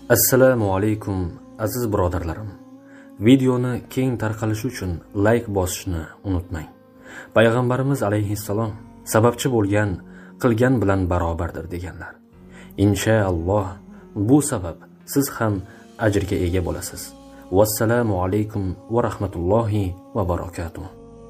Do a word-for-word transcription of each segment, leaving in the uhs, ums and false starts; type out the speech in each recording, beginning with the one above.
Assalomu alaykum aziz birodarlarim. Videoni keng tarqalishi uchun like bosishni unutmang. Payg'ambarimiz alayhissalom sababchi bo'lgan qilgan bilan barobardir deganlar. Inshaalloh bu sabab siz ham ajrga ega bo'lasiz. Vassalomu alaykum va rahmatullohi va barakatuh.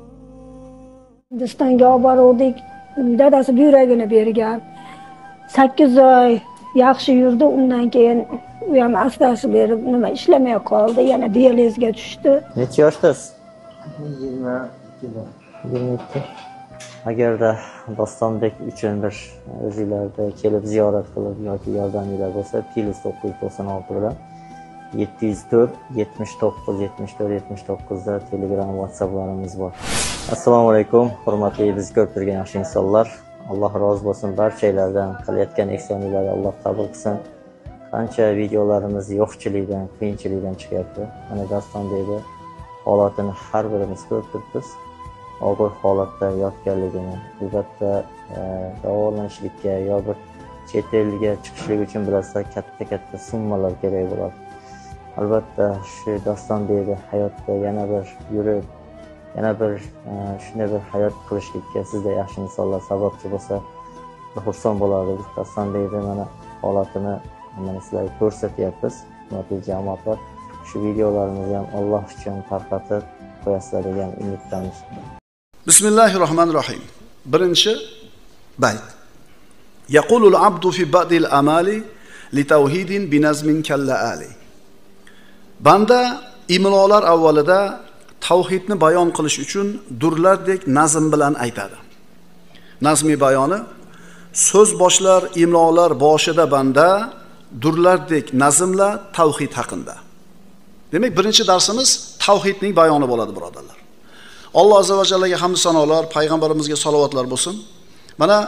Hindistonga olib bordik. Dadasi buyragini bergan. sakkiz oy yaxshi yurdi, undan keyin u ham astasi berib nima ishlamay qoldi, yana diyalizga tushdi. Necha yoshdasiz? yigirma ikki. Agarda Dostonbek uchun bir o'zingizlarda kelib ziyorat qilib yoki yordaminglar bo'lsa, plus to'qqiz yuz to'qson olti bilan yetti yuz to'rt yetmish to'qqiz yetmish to'rt yetmish to'qqiz da Telegram, WhatsApplarimiz bor. Assalomu alaykum, hurmatli bizni ko'rib turgan yaxshi insonlar. Alloh rozi bo'lsin barchalardan, qilayotgan ehsoninglarni Alloh qabul qilsin. Qancha videolarimiz yo'qchilikdan, qiyinchilikdan chiqyapti. Mana Dostonbekda holatini har birimiz ko'rib turibmiz. Og'ir holatda yotganligini, albatta davolanishlikka yo bir chet elga chiqishlik uchun bilasizlar katta-katta summalar kerak bo'ladi. Albatta shu Dostonbekda hayotda yana bir yurib, yana bir shunday bir hayot qilishlikka sizda yaxshi insonlar sababchi bo'lsa, xursand bo'lardik. Dostonbekda mana holatini mana sizlarga ko'rsatyapmiz. Hurmatli jamoatlar, shu videolarimizni ham Alloh uchun tarqatib qo'yasizlar degan umiddamiz. Bismillahirrohmanirrohim. Birinchi bayt. Yaqulul abdu fi ba'dil amali li tawhidin bi nazmin kalla ali. Banda imlolar avvalida tavhidni bayon qilish uchun durlardek nazm bilan aytadi. Nazmi bayoni so'z boshlar imlolar boshida banda durlardek nazmla tavhid haqida. Demak, birinchi darsimiz tavhidning bayoni bo'ladi, birodarlar. Alloh azza va jallaga hamd sanolar, payg'ambarimizga salovatlar bo'lsin. Mana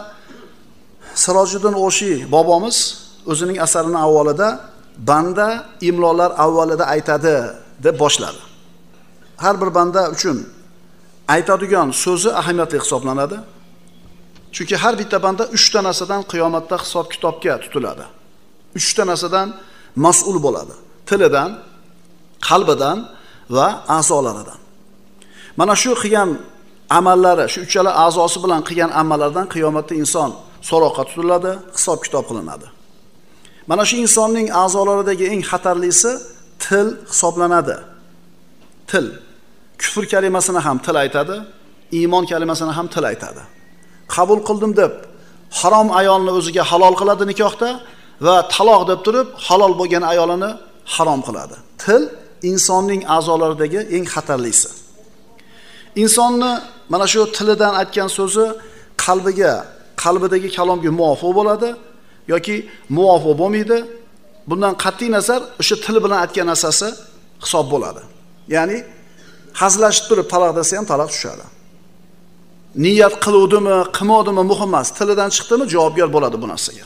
Sirojiddin O'shi bobomiz o'zining asarini avvalida banda imlolar avvalida aytadi deb boshladi. Har bir banda uchun aytadigan so'zi ahamiyatli hisoblanadi. Chunki har bitta banda uch ta narsadan qiyomatda hisob-kitobga tutiladi. uch ta narsadan mas'ul bo'ladi. Tilidan, qalbidan va a'zolaridan. Mana shu qilgan amallari, shu uchala a'zosi bilan qilgan amallardan qiyomatda inson so'roqqa tutiladi, hisob-kitob qilinadi. Mana shu insonning a'zolaridagi eng xatarlisi til hisoblanadi. Til. Kufr kalimasini ham til aytadi, iymon kalimasini ham til aytadi. Qabul qildim deb harom ayolni o'ziga halol qiladi nikohda va taloq deb turib halol bo'lgan ayolini harom qiladi. Til insonning a'zolaridagi eng xatarlisi. Insonni mana shu tilidan aytgan so'zi qalbiga, qalbidagi kalomga muvofiq bo'ladi yoki muvofiq bo'lmaydi. Bundan qat'iy nazar o'sha til bilan aytgan narsasi hisob bo'ladi. Ya'ni hazlashib turib taloq desa ham taloq tushadi. Niyat qiluvdimi, qilmadimi muhim emas. Tilidan chiqdimi javobgar bo'ladi bu narsaga.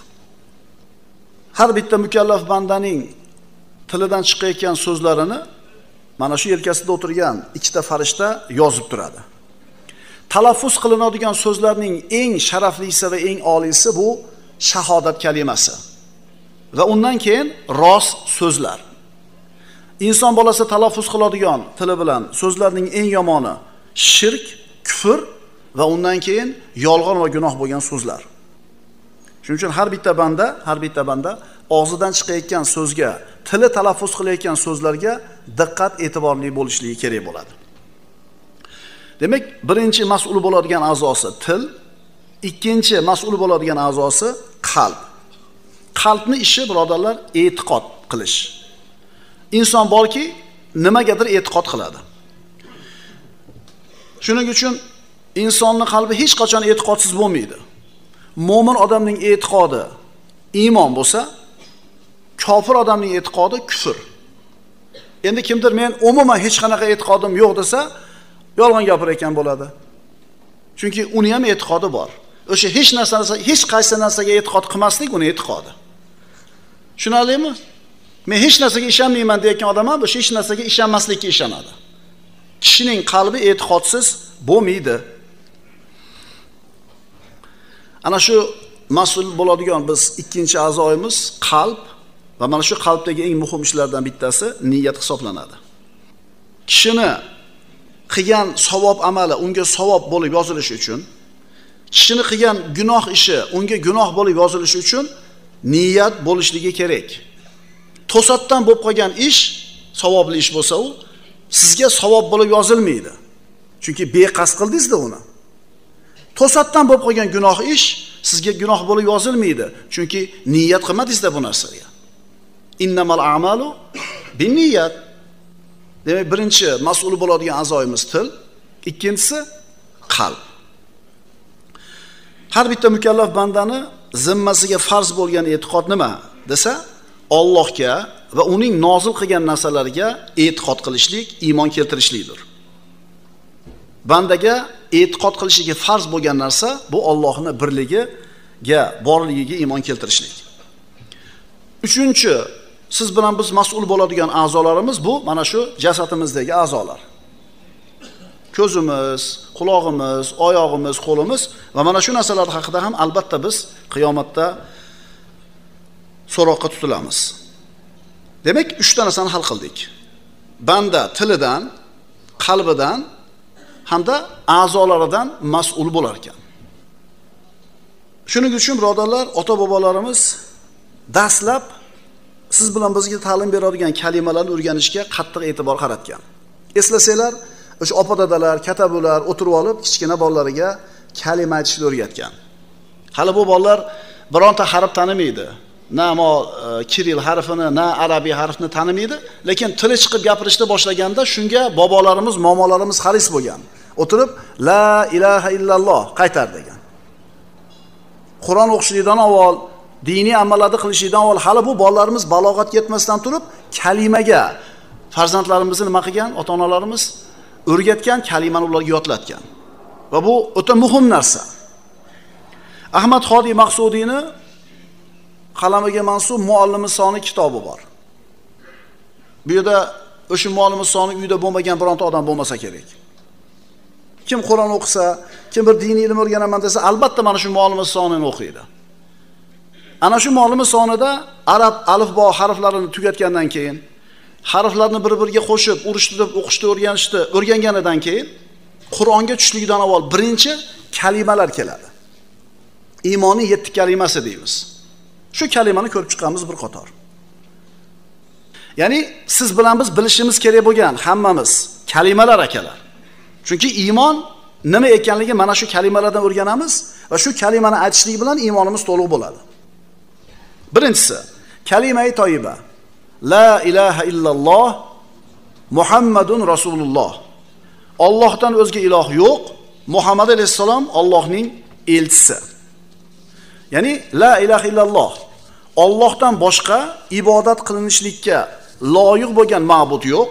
Har bitta mukallaf bandaning tilidan chiqayotgan so'zlarini mana shu yelkasida o'tirgan ikkita farishta yozib turadi. Talaffuz qilinadigan so'zlarning eng sharaflisi va eng oliysi bu shahodat kalimasi. Va undan keyin rost so'zlar. Inson bolasi talaffuz qiladigan tili bilan so'zlarning eng yomoni shirk, kufr va undan keyin yolg'on va gunoh bo'lgan so'zlar. Shuning uchun har bitta banda, har bitta banda og'zidan chiqayotgan so'zga, tili talaffuz qilayotgan so'zlarga diqqat e'tiborli bo'lishligi kerak bo'ladi. Demak, birinchi mas'ul bo'ladigan a'zosi til, ikkinchi mas'ul bo'ladigan a'zosi qalb. Qalbning ishi, birodarlar, e'tiqod qilish. Inson borki, nimagadir e'tiqod qiladi. Shuning uchun insonning qalbi hech qachon e'tiqodsiz bo'lmaydi. Mo'min odamning e'tiqodi iymon bo'lsa, kofir odamning e'tiqodi kufr. Endi kimdir men umuman hech qanaqa e'tiqodim yo'q desa, yolg'on gapirayotgan bo'ladi. Chunki uni ham e'tiqodi bor. O'sha hech narsa, hech qaysi narsaga e'tiqod qilmaslik uni e'tiqodi. Tushunarlimi? Men hech narsaga ishonmayman deyotgan odam ham o'sha hech narsaga ishonmaslikka ishonadi. Kishining qalbi e'tiqodsiz bo'lmaydi. Ana shu mas'ul bo'ladigan biz ikkinchi a'zoyimiz qalb Va mana shu qalbdagi eng muhim ishlardan bittasi niyat hisoblanadi. Kishini qilgan savob amali unga savob bo'lib yozilishi uchun, kishini qilgan gunoh ishi unga gunoh bo'lib yozilishi uchun niyat bo'lishligi kerak. To'satdan bo'lib qolgan ish savobli ish bo'lsa, u sizga savob bo'lib yozilmaydi. Chunki beqasd qildingiz-da uni. To'satdan bo'lib qolgan gunoh ish sizga gunoh bo'lib yozilmaydi. Chunki niyat qilmadingiz-da bu narsaga. Innamal a'malu binniyat. Demak, birinchi mas'ul bo'ladigan a'zoyimiz til, ikkinchisi qalb. Har bitta mukallaf bandani zimmasiga farz bo'lgan e'tiqod nima desa, Allohga va uning nozil qilgan narsalariga e'tiqod qilishlik, iymon keltirishlikdir. Bandaga e'tiqod qilishiga farz bo'lgan narsa bu Allohning birligiga, borligiga iymon keltirishlik. Uchinchi, siz bilan biz mas'ul bo'ladigan a'zolarimiz bu mana shu jasadimizdagi a'zolar. Ko'zimiz, quloqimiz, oyog'imiz, qo'limiz va mana shu narsalar haqida ham albatta biz qiyomatda so'roqqa tutilamiz. Demak, uch ta narsani hal qildik. Banda tilidan, qalbidan hamda a'zolaridan mas'ul bo'lar ekan. Shuning uchun birodarlar, ota-bobolarimiz dastlab siz bilan bizga ta'lim beradigan kalimalarni o'rganishga qattiq e'tibor qaratgan. Eslasanglar, o'sha opa-dadalar, katabular o'tirib olib, kichkina bolalariga kalima aytishni o'rgatgan. Hali bu bolalar bironta harf tanimaydi. Na mo kiril harfini, na arabiy harfni tanimaydi, lekin tili chiqib gapirishni boshlaganda shunga bobolarimiz, momolarimiz xaris bo'lgan. O'tirib la ilaha illalloh qaytar degan. Qur'on o'qishlikdan avval, diniy amallarni qilishlikdan avval hali bu bolalarimiz balog'atga yetmasdan turib kalimaga farzandlarimizni nima qilgan? Ota-onalarimiz o'rgatgan, kalimani ularga yodlatgan. Va bu o'ta muhim narsa. Ahmad Xodiy Maqsudiyni qalamiga mansub Muallimi soni kitobi bor. Bu yerda o'sha Muallimi soni uyda bo'lmagan bironta odam bo'lmasa kerak. Kim Qur'on o'qisa, kim bir diniy ilm o'rganaman desa, albatta mana shu Muallimi sonini o'qiydi. Ana shu Muallimi sonida arab alifbo harflarini tugatgandan keyin, harflarni bir-biriga qo'shib, urishtirib o'qishni o'rganishni o'rganganidan keyin Qur'onga tushishligidan avval birinchi kalimalar keladi. Iymonning yetti kalimasi deymiz. Shu kalimani ko'rib chiqqanmiz bir qator. Ya'ni siz bilan biz bilishimiz kerak bo'lgan hammamiz kalimalar akalar. Chunki iymon nima ekanligi mana shu kalimalardan o'rganamiz va shu kalimani aytishlik bilan iymonimiz to'liq bo'ladi. Birinchisi, kalima-i toyiba. La ilaha illalloh Muhammadun Rasululloh. Allohdan o'zga iloh yo'q, Muhammad alayhisalom Allohning elchisi. Ya'ni la ilaha illalloh, Allohdan boshqa ibodat qilinishlikka loyiq bo'lgan ma'bud yo'q.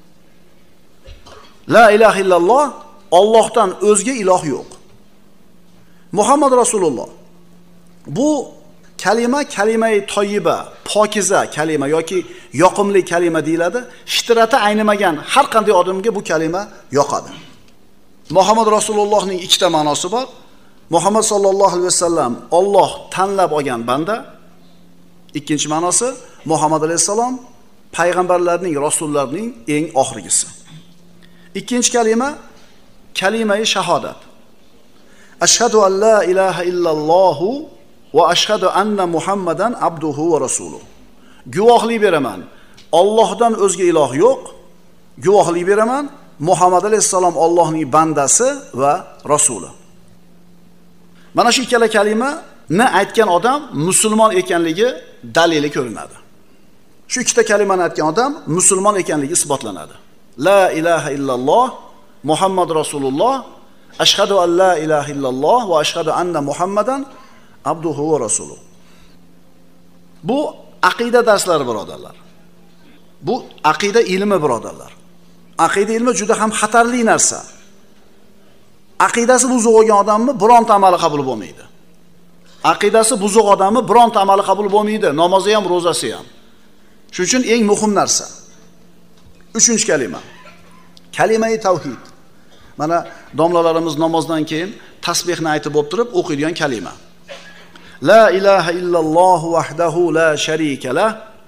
La ilaha illalloh, Allohdan o'zga iloh yo'q. Muhammad Rasululloh. Bu kalima kalima-i toyiba, pokiza kalima yoki yoqimli kalima deyiladi. Fitrati aynimagan har qanday odamga bu kalima yoqadi. Muhammad Rasulullohning ikkita ma'nosi bor. Muhammad sallallohu alayhi vasallam Alloh tanlab olgan banda. Ikkinchi ma'nosi Muhammad alayhisalom payg'ambarlarning, rasullarning eng oxirgisi. Ikkinchi kalima kalima-i shahodat. Ashhadu an la ilaha illalloh va ashhadu anna Muhammadan abduhu va rasuluhu. Guvohlik beraman, Allohdan o'zga iloh yo'q. Guvohlik beraman, Muhammad alayhisalom Allohning bandasi va rasuli. Mana shu ikkala kalima ni aytgan odam musulmon ekanligi dalili ko'rinadi. Shu ikkita kalimani aytgan odam musulmon ekanligi isbotlanadi. La ilaha illalloh Muhammad Rasululloh, ashhadu an la ilaha illalloh va ashhadu anna Muhammadan abduhu va rasuluhu. Bu aqida darslari birodarlar. Bu aqida ilmi birodarlar. Aqida ilmi juda ham xatarli narsa. Aqidasi buzuq bo'lgan odamni bironta amali qabul bo'lmaydi. Aqidasi buzuq odamni bironta amali qabul bo'lmaydi, namozi ham, ro'zasi ham. Shuning uchun eng muhim narsa. Uchinchi kalima. Kalima-i tavhid. Mana domlalarimiz namozdan keyin tasbihni aytib bo'lib turib o'qiydigan kalima. La ilaha illalloh vahdahu la sharika lah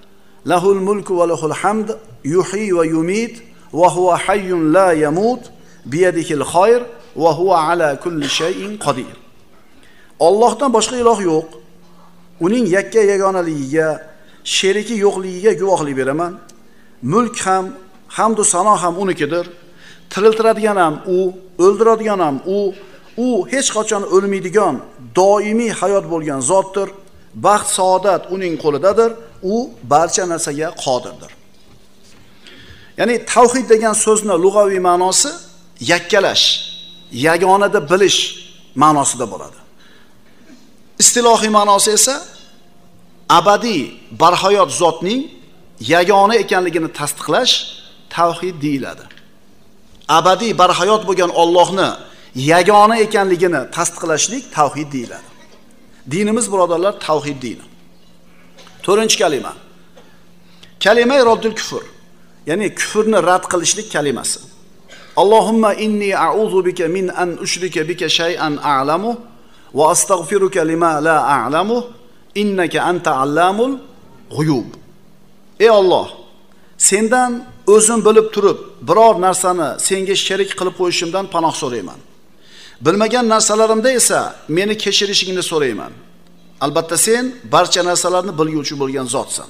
lahul mulku va lahul hamd yuhyi va yumit va huwa hayyun la yamut biyadihil khayr va huwa ala kulli shay'in qodir. Allohdan boshqa iloh yo'q. Uning yakka yagonaligiga, sheriki yo'qligiga guvohlik beraman. Mulk ham, hamd va sano ham unikidir. Tiriltiradigan ham u, o'ldiradigan ham u. U hech qachon o'lmaydigan, doimiy hayot bo'lgan zotdir. Baxt, saodat uning qo'lidadir. U barcha narsaga qodirdir. Ya'ni tavhid degan so'zni lug'aviy ma'nosi yakkalash, yagonada bilish ma'nosida bo'ladi. Istilohiy ma'nosi esa abadiy barhayot zotning yagona ekanligini tasdiqlash tavhid deyiladi. Abadiy barhayot bo'lgan Allohni yagona ekanligini tasdiqlashlik tavhid deyiladi. Dinimiz birodarlar tavhid dini. to'rtinchi kalima. Kalima roddul kufr. Ya'ni kufrni rad qilishlik kalimasi. Allohumma inni a'udhu bika min an ushrika bika shay'an a'lamu va astaghfiruka lima la a'lamu innaka anta allamul g'uyub. Ey Alloh, sendan o'zim bilib turib biror narsani senga sherik qilib qo'yishimdan panoh so'rayman. Bilmagan narsalarimda esa meni kechirishingni so'rayman. Albatta sen barcha narsalarni bilguvchi bo'lgan zotsan.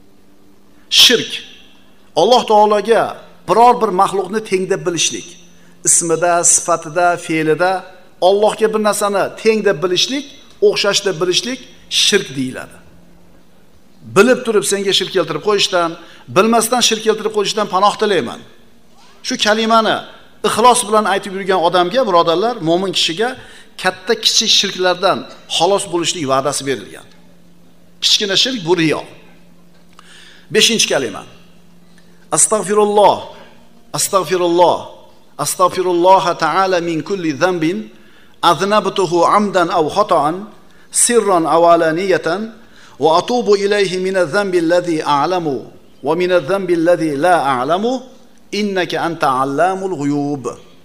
Shirk Alloh taologa biror bir maxluqni teng deb bilishlik, ismida, sifatida, fe'lida Allohga bir narsani teng deb bilishlik, o'xshash deb bilishlik shirk deyiladi. Bilib turib senga shirk keltirib qo'yishdan, bilmasdan shirk keltirib qo'yishdan panoh tilayman. Shu kalimani ixlos bilan aytib yurgan odamga, birodarlar, mo'min kishiga katta kichik shirklardan xalos bo'lishlik va'dasi berilgan. Kichkina shirk bu riyo. beshinchi kalima. Astagfirulloh, astagfirulloh, astagfirulloh ta'ala min kulli dhanbin aznabtuhu amdan aw khata'an sirran aw alaniyatan wa atubu ilayhi min adh-dhanbi alladhi a'lamu wa min adh-dhanbi alladhi la a'lamu innaka anta allamul ghuyub.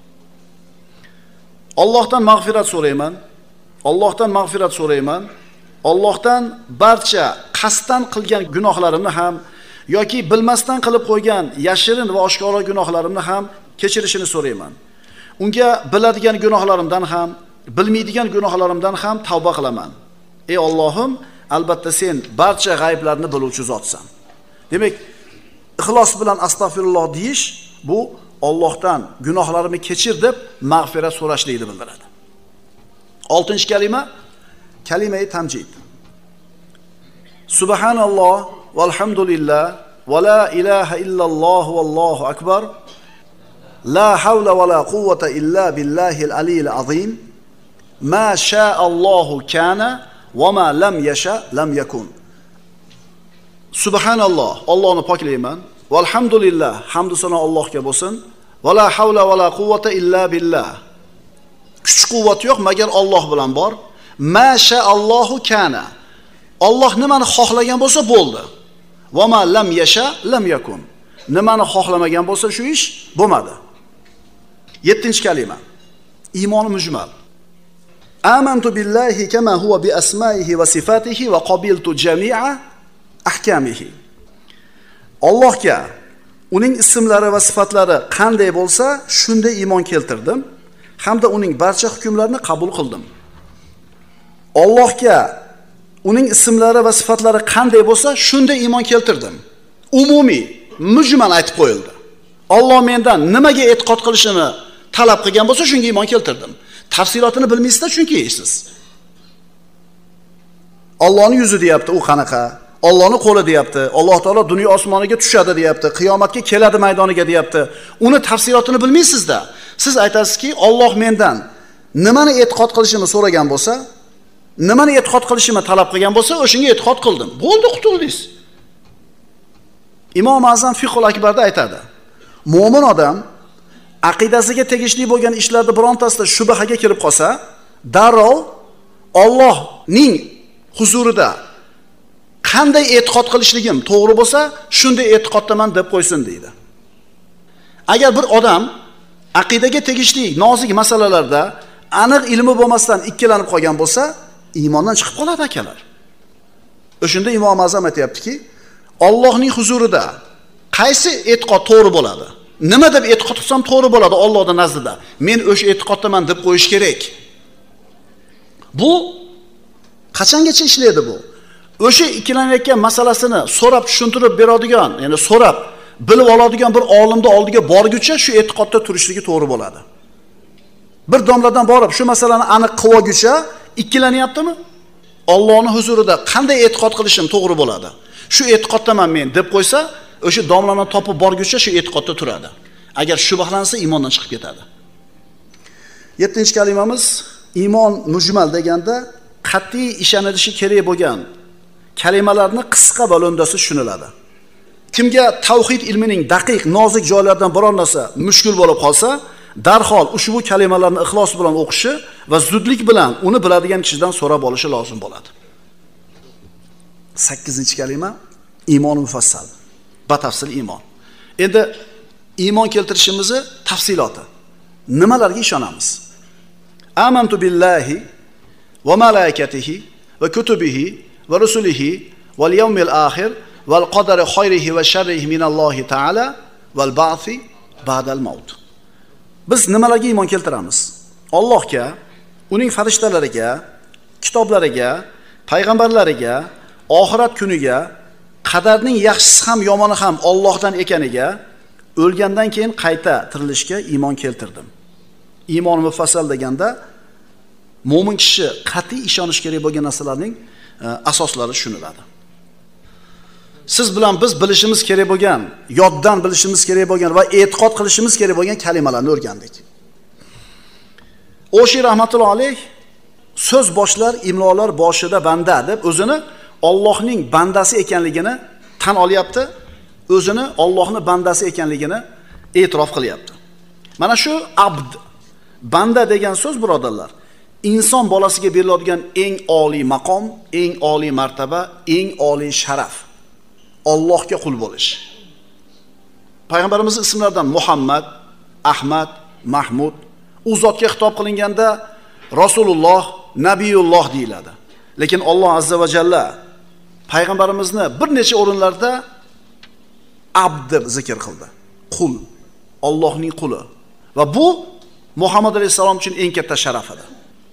Allohdan mag'firat so'rayman. Allohdan mag'firat so'rayman. Allohdan barcha qasddan qilgan gunohlarimni ham yoki bilmasdan qilib qo'ygan yashirin va oshkora gunohlarimni ham kechirishini so'rayman. Unga biladigan gunohlarimdan ham, bilmaydigan gunohlarimdan ham tavba qilaman. Ey Allohim, albatta sen barcha g'ayblarni biluvchi zotsan. Demak, ixlos bilan astagfirulloh deyish bu Allohdan gunohlarimni kechir deb mag'firat so'rashlikni bildiradi. oltinchi kalima kalima-i tamjid. Subhanalloh valhamdulillah va la ilaha illalloh vallohu akbar. La havla va la quwwata illa billahil aliyyil azim. Ma sha'allohu kana va ma lam yasha lam yakun. Subhanalloh, Allohni poklayman. Valhamdulillah, hamdu sano Allohga bo'lsin. Va la havla va la quwwata illa billah. Kuch quvvat yo'q magar Alloh bilan bor. Ma sha'allohu kana. Alloh nimani xohlagan bo'lsa bo'ldi. Va ma lam yasha lam yakun. Nimani xohlamagan bo'lsa shu ish bo'lmadi. yettinchi kalima. Iymon mujmal. Amantu billahi kama huwa bi asma'ihi va sifatihi va qabiltu jami'a ahkamihi. Allohga uning ismlari va sifatlari qanday bo'lsa, shunday iymon keltirdim hamda uning barcha hukmlarini qabul qildim. Allohga uning ismlari va sifatlari qanday bo'lsa, shunday iymon keltirdim. Umumiy, mujmal aytib qo'yildi. Alloh mendan nimaga e'tiqod qilishini talab qilgan bo'lsa, shunga iymon keltirdim. Tafsilotini bilmaysizlar chunki siz. Allohning yuzi deyapti, u qanaqa? Allohning qo'li deyapti. Alloh taolo dunyo osmoniga tushadi deyapti. Qiyomatga keladi maydoniga deyapti. Uni tafsilotini bilmaysizda. Siz aytasizki, Alloh mendan nimani e'tiqod qilishimni so'ragan bo'lsa, nimani e'tiqod qilishimni talab qilgan bo'lsa, o'shanga e'tiqod qildim. Bo'ldi, qutuldingiz. Imom Azam Fiqhul Akbarda aytadi. Mo'min odam aqidasiga tegishli bo'lgan ishlarda birontasida shubhaga kirib qolsa, darrov Allohning huzurida qanday e'tiqod qilishligim to'g'ri bo'lsa, shunday e'tiqoddaman deb qo'ysin deydi. Agar bir odam aqidaga tegishli nozik masalalarda aniq ilmi bo'lmasdan ikkilanib qolgan bo'lsa, iymondan chiqib qoladi akalar. O'shunda Imom Azam aytayaptiki, Allohning huzurida qaysi e'tiqod to'g'ri bo'ladi? Nima deb e'tiqod qilsam to'g'ri bo'ladi Allohning nazdida? Men o'sha e'tiqoddaman deb qo'yish kerak. Bu qachongacha ishlaydi bu? O'sha ikkilanayotgan masalasini so'rab tushuntirib beradigan, ya'ni so'rab bilib oladigan bir olimni oldiga borguncha shu e'tiqodda turishligi to'g'ri bo'ladi. Bir domladan borib shu masalani aniq qilib olguncha ikkilanyaptimi? Allohning huzurida qanday e'tiqod qilishim to'g'ri bo'ladi? Shu e'tiqoddaman men deb qo'ysa, o'sha domlani topib borguncha shu e'tiqodda turadi. Agar shubhalansa iymondan chiqib ketadi. yettinchi kalimamiz iymon mujmal deganda qat'iy ishonilishi kerak bo'lgan kalimalarni qisqa va lo'ndasi tushuniladi. Kimga tavhid ilmining daqiq, nozik joylaridan biror narsa mushkul bo'lib qolsa, darhol ushbu kalimalarni ixlos bilan o'qishi va zudlik bilan uni biladigan kishidan so'rab olishi lozim bo'ladi. sakkizinchi kalima iymon mufassal. Batafsil iymon. Endi iymon keltirishimizni tafsiloti. Nimalarga ishonamiz? Amantu billahi va malaikatihi va kutubihi va rusulihi val yawmil akhir val qadari khayrihi va sharrihi minallohi ta'ala val ba'thi ba'dal maut. Biz nimalarga iymon keltiramiz? Allohga, uning farishtalariga, kitoblariga, payg'ambarlariga, oxirat kuniga, qadarning yaxshisi ham yomoni ham Allohdan ekaniga, o'lgandan keyin qayta tirilishga iymon keltirdim. Iymon mufassal deganda mo'min kishi qat'iy ishonish kerak bo'lgan narsalarning asoslari tushuniladi. Siz bilan biz bilishimiz kerak bo'lgan, yoddan bilishimiz kerak bo'lgan va e'tiqod qilishimiz kerak bo'lgan kalimalarni o'rgandik. O'shi rahmatulloh alayh so'z boshlar, imlolar boshida banda deb o'zini Allohning bandasi ekanligini tan olyapti, o'zini Allohning bandasi ekanligini e'tirof qilyapti. Mana shu abd, banda degan so'z birodarlar, inson bolasiga beriladigan eng oliy maqom, eng oliy martaba, eng oliy sharaf. Allohga qul bo'lish. Payg'ambarimizning ismlaridan Muhammad, Ahmad, Mahmud, u zotga xitob qilinganda Rasululloh, Nabiyulloh deyiladi. Lekin Alloh azza va jalla payg'ambarimizni bir necha o'rinlarda abd deb zikr qildi. Qul, Allohning quli. Va bu Muhammad alayhisalom uchun eng katta sharaf edi.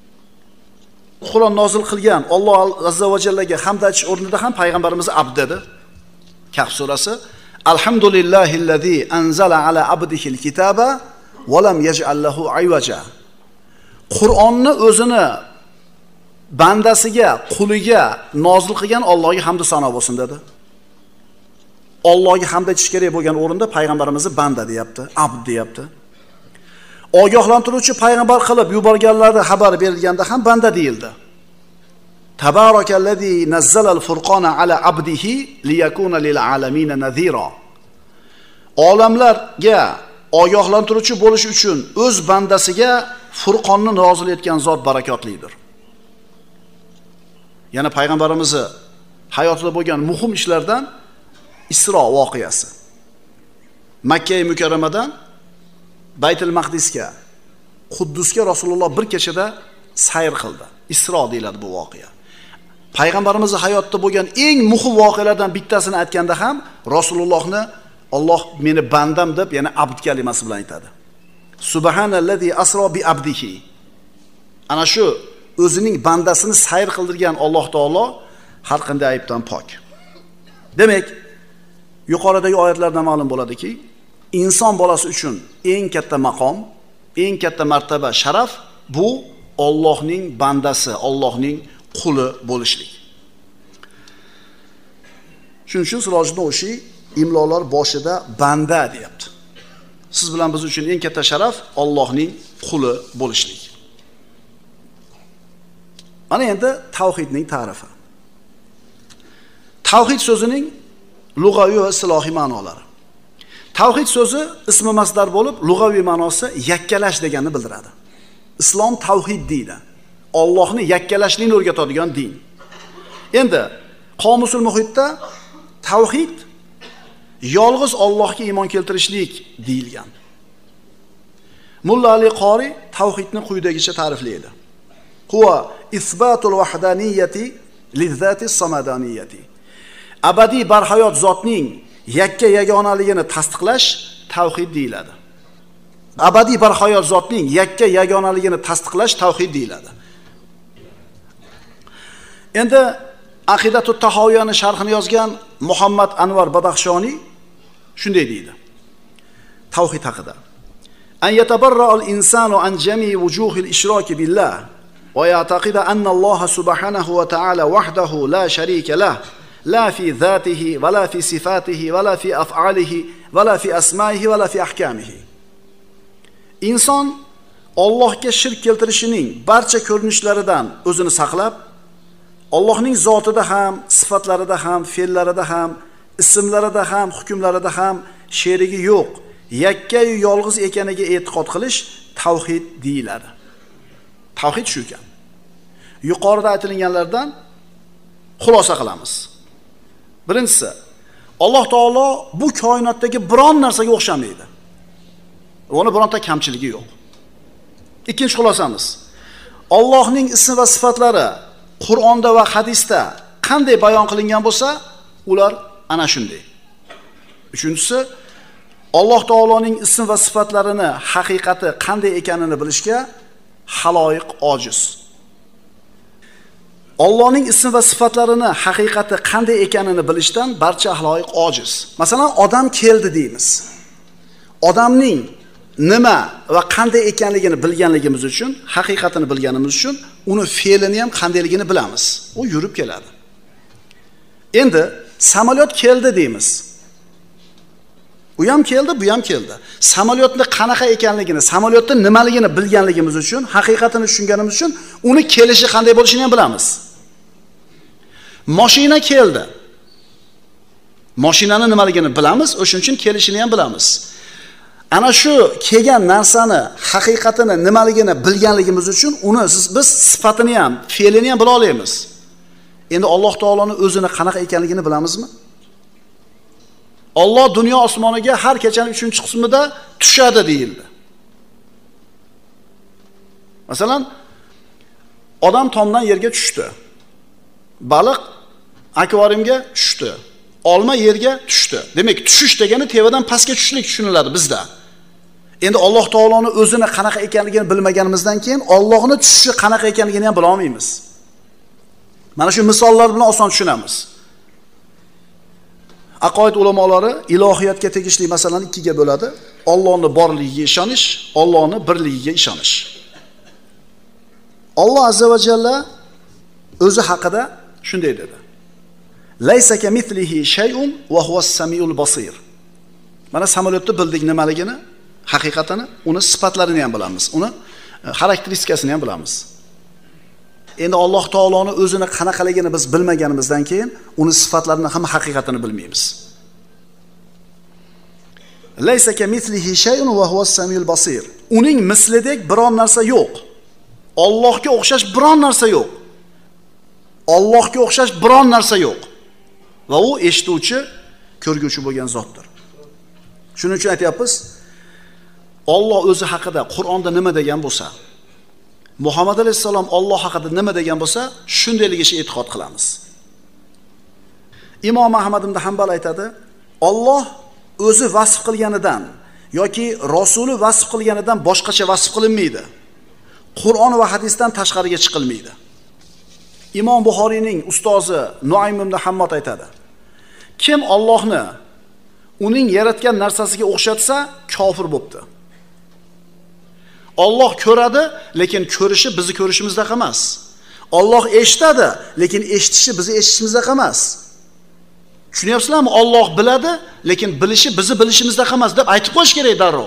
Qur'on nozil qilgan Alloh azza va jallaga hamd aytish o'rnida ham payg'ambarimiz abd dedi. Kahf surasi Alhamdulillahillazi anzala ala abdihil kitaba va lam yaj'al lahu aywaja. Qur'onni o'zini bandasiga, quliga nozil qilgan Allohga hamd sano bo'lsin dedi. Allohga hamd aytish kerak bo'lgan o'rinda payg'ambarimizni banda deyapti, abd deyapti. Ogohlantiruvchi payg'ambar qilib yuborganlari xabar berilganda ham banda deyildi. Tabarakallazi nazzalal furqona ala abdihi liyakuna lil alamin nadhira. Olamlarga ogohlantiruvchi bo'lish uchun o'z bandasiga Furqonni nozil etgan zot barakotlidir. Yana payg'ambarimizni hayotida bo'lgan muhim ishlardan Isro voqeasi. Makka mukarramadan Baytul Maqdisga, Quddusga Rasululloh bir kechada sayr qildi. Isro deyiladi bu voqea. Payg'ambarimizning hayotida bo'lgan eng muhim voqealardan bittasini aytganda ham Rasulullohni Alloh meni bandam deb, ya'ni abd kalimasi bilan aytadi. Subhanallazi asro bi abdihi. Ana shu o'zining bandasini sayr qildirgan Alloh taolo har qanday aybdan pok. Demak, yuqoridagi oyatlardan ma'lum bo'ladiki, inson bolasi uchun eng katta maqom, eng katta martaba, sharaf bu Allohning bandasi, Allohning quli bo'lishlik. Shuning uchun Sirojning o'shi imlolar boshida banda deyapti. Siz bilan biz uchun eng katta sharaf Allohning quli bo'lishlik. Mana endi tavhidning ta'rifi. Tavhid so'zining lug'aviy va istilohiy ma'nolari. Tavhid so'zi ismi masdar bo'lib, lug'aviy ma'nosi yakkalash deganini bildiradi. Islom tavhid dini. Allohni yakkalashlikni o'rgatadigan din. Endi qomusul muhitda tavhid yolg'iz Allohga iymon keltirishlik deyilgan. Mulla Ali Qori tavhidni quyidagicha ta'riflaydi. Huwa isbatul wahdaniyati lizzati samadaniyati. abadiy barhayot zotning yakka yagonaligini tasdiqlash tavhid deyiladi. Abadiy barhayot zotning yakka yagonaligini tasdiqlash tavhid deyiladi. Endi Aqidatut Tahoviyaning sharhini yozgan Muhammad Anvar Badaxshoniy shunday deydi. Tavhid haqida. An yatabarra al-insanu an jami' wujuh al-ishrak billah wa ya'taqida anna Allah subhanahu wa ta'ala wahdahu la sharika lah, la fi dhatihi wa la fi sifatihi wa la fi af'alihi wa la fi asma'ihi wa la fi ahkamihi. Inson Allohga shirk keltirishining barcha ko'rinishlaridan o'zini saqlab, Allohning zotida ham, sifatlarida ham, fe'llarida ham, ismlarida ham, hukmlarida ham sherigi yo'q, yakka yolg'iz ekaniga e'tiqod qilish tavhid deyiladi. Tavhid shu ekan. Yuqorida aytilganlardan xulosa qilamiz. Birinchisi, Alloh taolo bu koinotdagi biron narsaga o'xshamaydi. Uni bironta kamchiligi yo'q. Ikkinchi xulosamiz, Allohning ism va sifatlari Qur'onda va hadisda qanday bayon qilingan bo'lsa, ular ana shunday. Uchinchisi, Alloh taoloning ism va sifatlarini haqiqati qanday ekanini bilishga haloyiq ojiz. Allohning ism va sifatlarini haqiqati qanday ekanini bilishdan barcha haloyiq ojiz. Masalan, odam keldi deymiz. Odamning nima va qanday ekanligini bilganligimiz uchun, haqiqatini bilganimiz uchun uni fe'lini ham qandayligini bilamiz. U yurib keladi. Endi samolyot keldi deymiz. U ham keldi, bu ham keldi. Samolyotning qanaqa ekanligini, samolyotning nimaligini bilganligimiz uchun, haqiqatini tushunganimiz uchun uni kelishi qanday bo'lishini ham bilamiz. Mashina keldi. Mashinani nimaligini bilamiz, o'shuning uchun kelishini ham bilamiz. Ana shu kelgan narsani haqiqatini nimaligini bilganligimiz uchun uni biz sifatini ham, fe'lini ham bila olamiz. Endi Alloh taoloning o'zini qanaqa ekanligini bilamizmi? Alloh dunyo osmoniga har kechaning uchinchi qismida tushadi deyildi. Masalan, odam tomdan yerga tushdi. Baliq akvariumga tushdi. Olma yerga tushdi. Demak, tushish degani tevadan pastga tushishlik tushuniladi bizda. Endi Alloh taoloning o'zini qanaqa ekanligini bilmaganimizdan keyin Allohning tushishi qanaqa ekanligini ham bila olmaymiz. Mana shu misollar bilan oson tushunamiz. Aqoid ulamolari ilohiyatga tegishli masalani ikkiga bo'ladi. Allohning borligiga ishonish, Allohning birligiga ishonish. Alloh azza va jalla o'zi haqida shunday dedi. Laysa kamithlihi shay'un wa huwas samiul basir. Mana samolyotni bildik nimaligini, haqiqatini, uni sifatlarini ham bilamiz, uni xarakteristikasini ham bilamiz. Endi Alloh taoloning o'zini qanaqaligini biz bilmaganimizdan keyin uni sifatlarini ham haqiqatini bilmaymiz. Laysa kamithlihi shay'un wa huwas samiul basir. Uning mislidek biron narsa yo'q. Allohga o'xshash biron narsa yo'q. Allohga o'xshash biron narsa yo'q. Va u eshituvchi, ko'rguvchi bo'lgan zotdir. Shuning uchun aytyapmiz, Alloh o'zi haqida Qur'onda nima degan bo'lsa, Muhammad alayhisalom Alloh haqida nima degan bo'lsa, shundayligiga e'tiqod qilamiz. Imom Ahmad ibn Hanbal aytadi, Alloh o'zi vasf qilganidan yoki rasuli vasf qilganidan boshqacha vasf qilinmaydi. Qur'on va hadisdan tashqariga chiqilmaydi. Imom Buxoriyning ustozi Nuaym ibn Hammod aytadi, kim Allohni uning yaratgan narsasiga o'xshatsa, kofir bo'libdi. Alloh ko'radi, lekin ko'rishi bizni ko'rishimizdek emas. Alloh eshitadi, lekin eshitishi bizni eshitishimizdek emas. Tushunyapsizlarmi? Alloh biladi, lekin bilishi bizni bilishimizdek emas deb aytib qo'yish kerak darrov.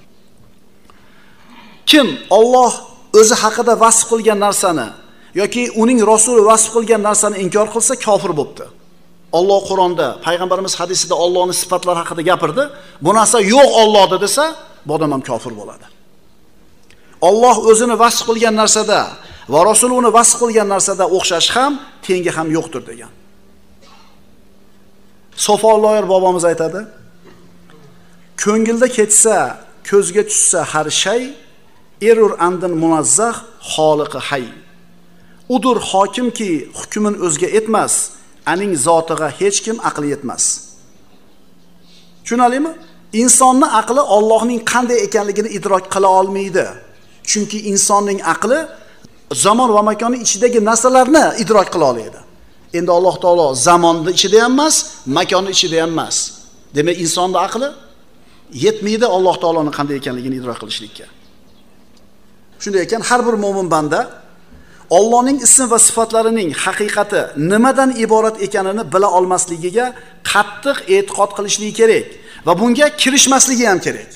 Kim Alloh o'zi haqida vasf qilgan narsani yoki uning rasuli vasf qilgan narsani inkor qilsa, kofir bo'libdi. Alloh Qur'onda, payg'ambarimiz hadisida Allohning sifatlari haqida gapirdi. Bu narsa yo'q Allohda desa, bu odam ham kofir bo'ladi. Alloh o'zini vasf qilgan narsada va rasuli uni vasf qilgan narsada o'xshash ham, tengi ham yo'qdir degan. Sofolloyir bobomiz aytadi, ko'ngilda ketsa, ko'zga tushsa har shay, erur andin munazzah xoliqi hay. Udur hokimki hukmin o'zga etmas, aning zotiga hech kim aqli yetmas. Tushunalingmi? Insonning aqli Allohning qanday ekanligini idrok qila olmaydi. Chunki insonning aqli zamon va makonning ichidagi narsalarni idrok qila oladi. Endi Alloh taolo zamonning ichida ham emas, makonning ichida ham emas. Demak, insonning aqli yetmaydi Alloh taoloning qanday ekanligini idrok qilishlikka. Shunday ekan, har bir mo'min banda Allohning ism va sifatlarining haqiqati nimadan iborat ekanini bila olmasligiga qattiq e'tiqod qilishligi kerak va bunga kirishmasligi ham kerak.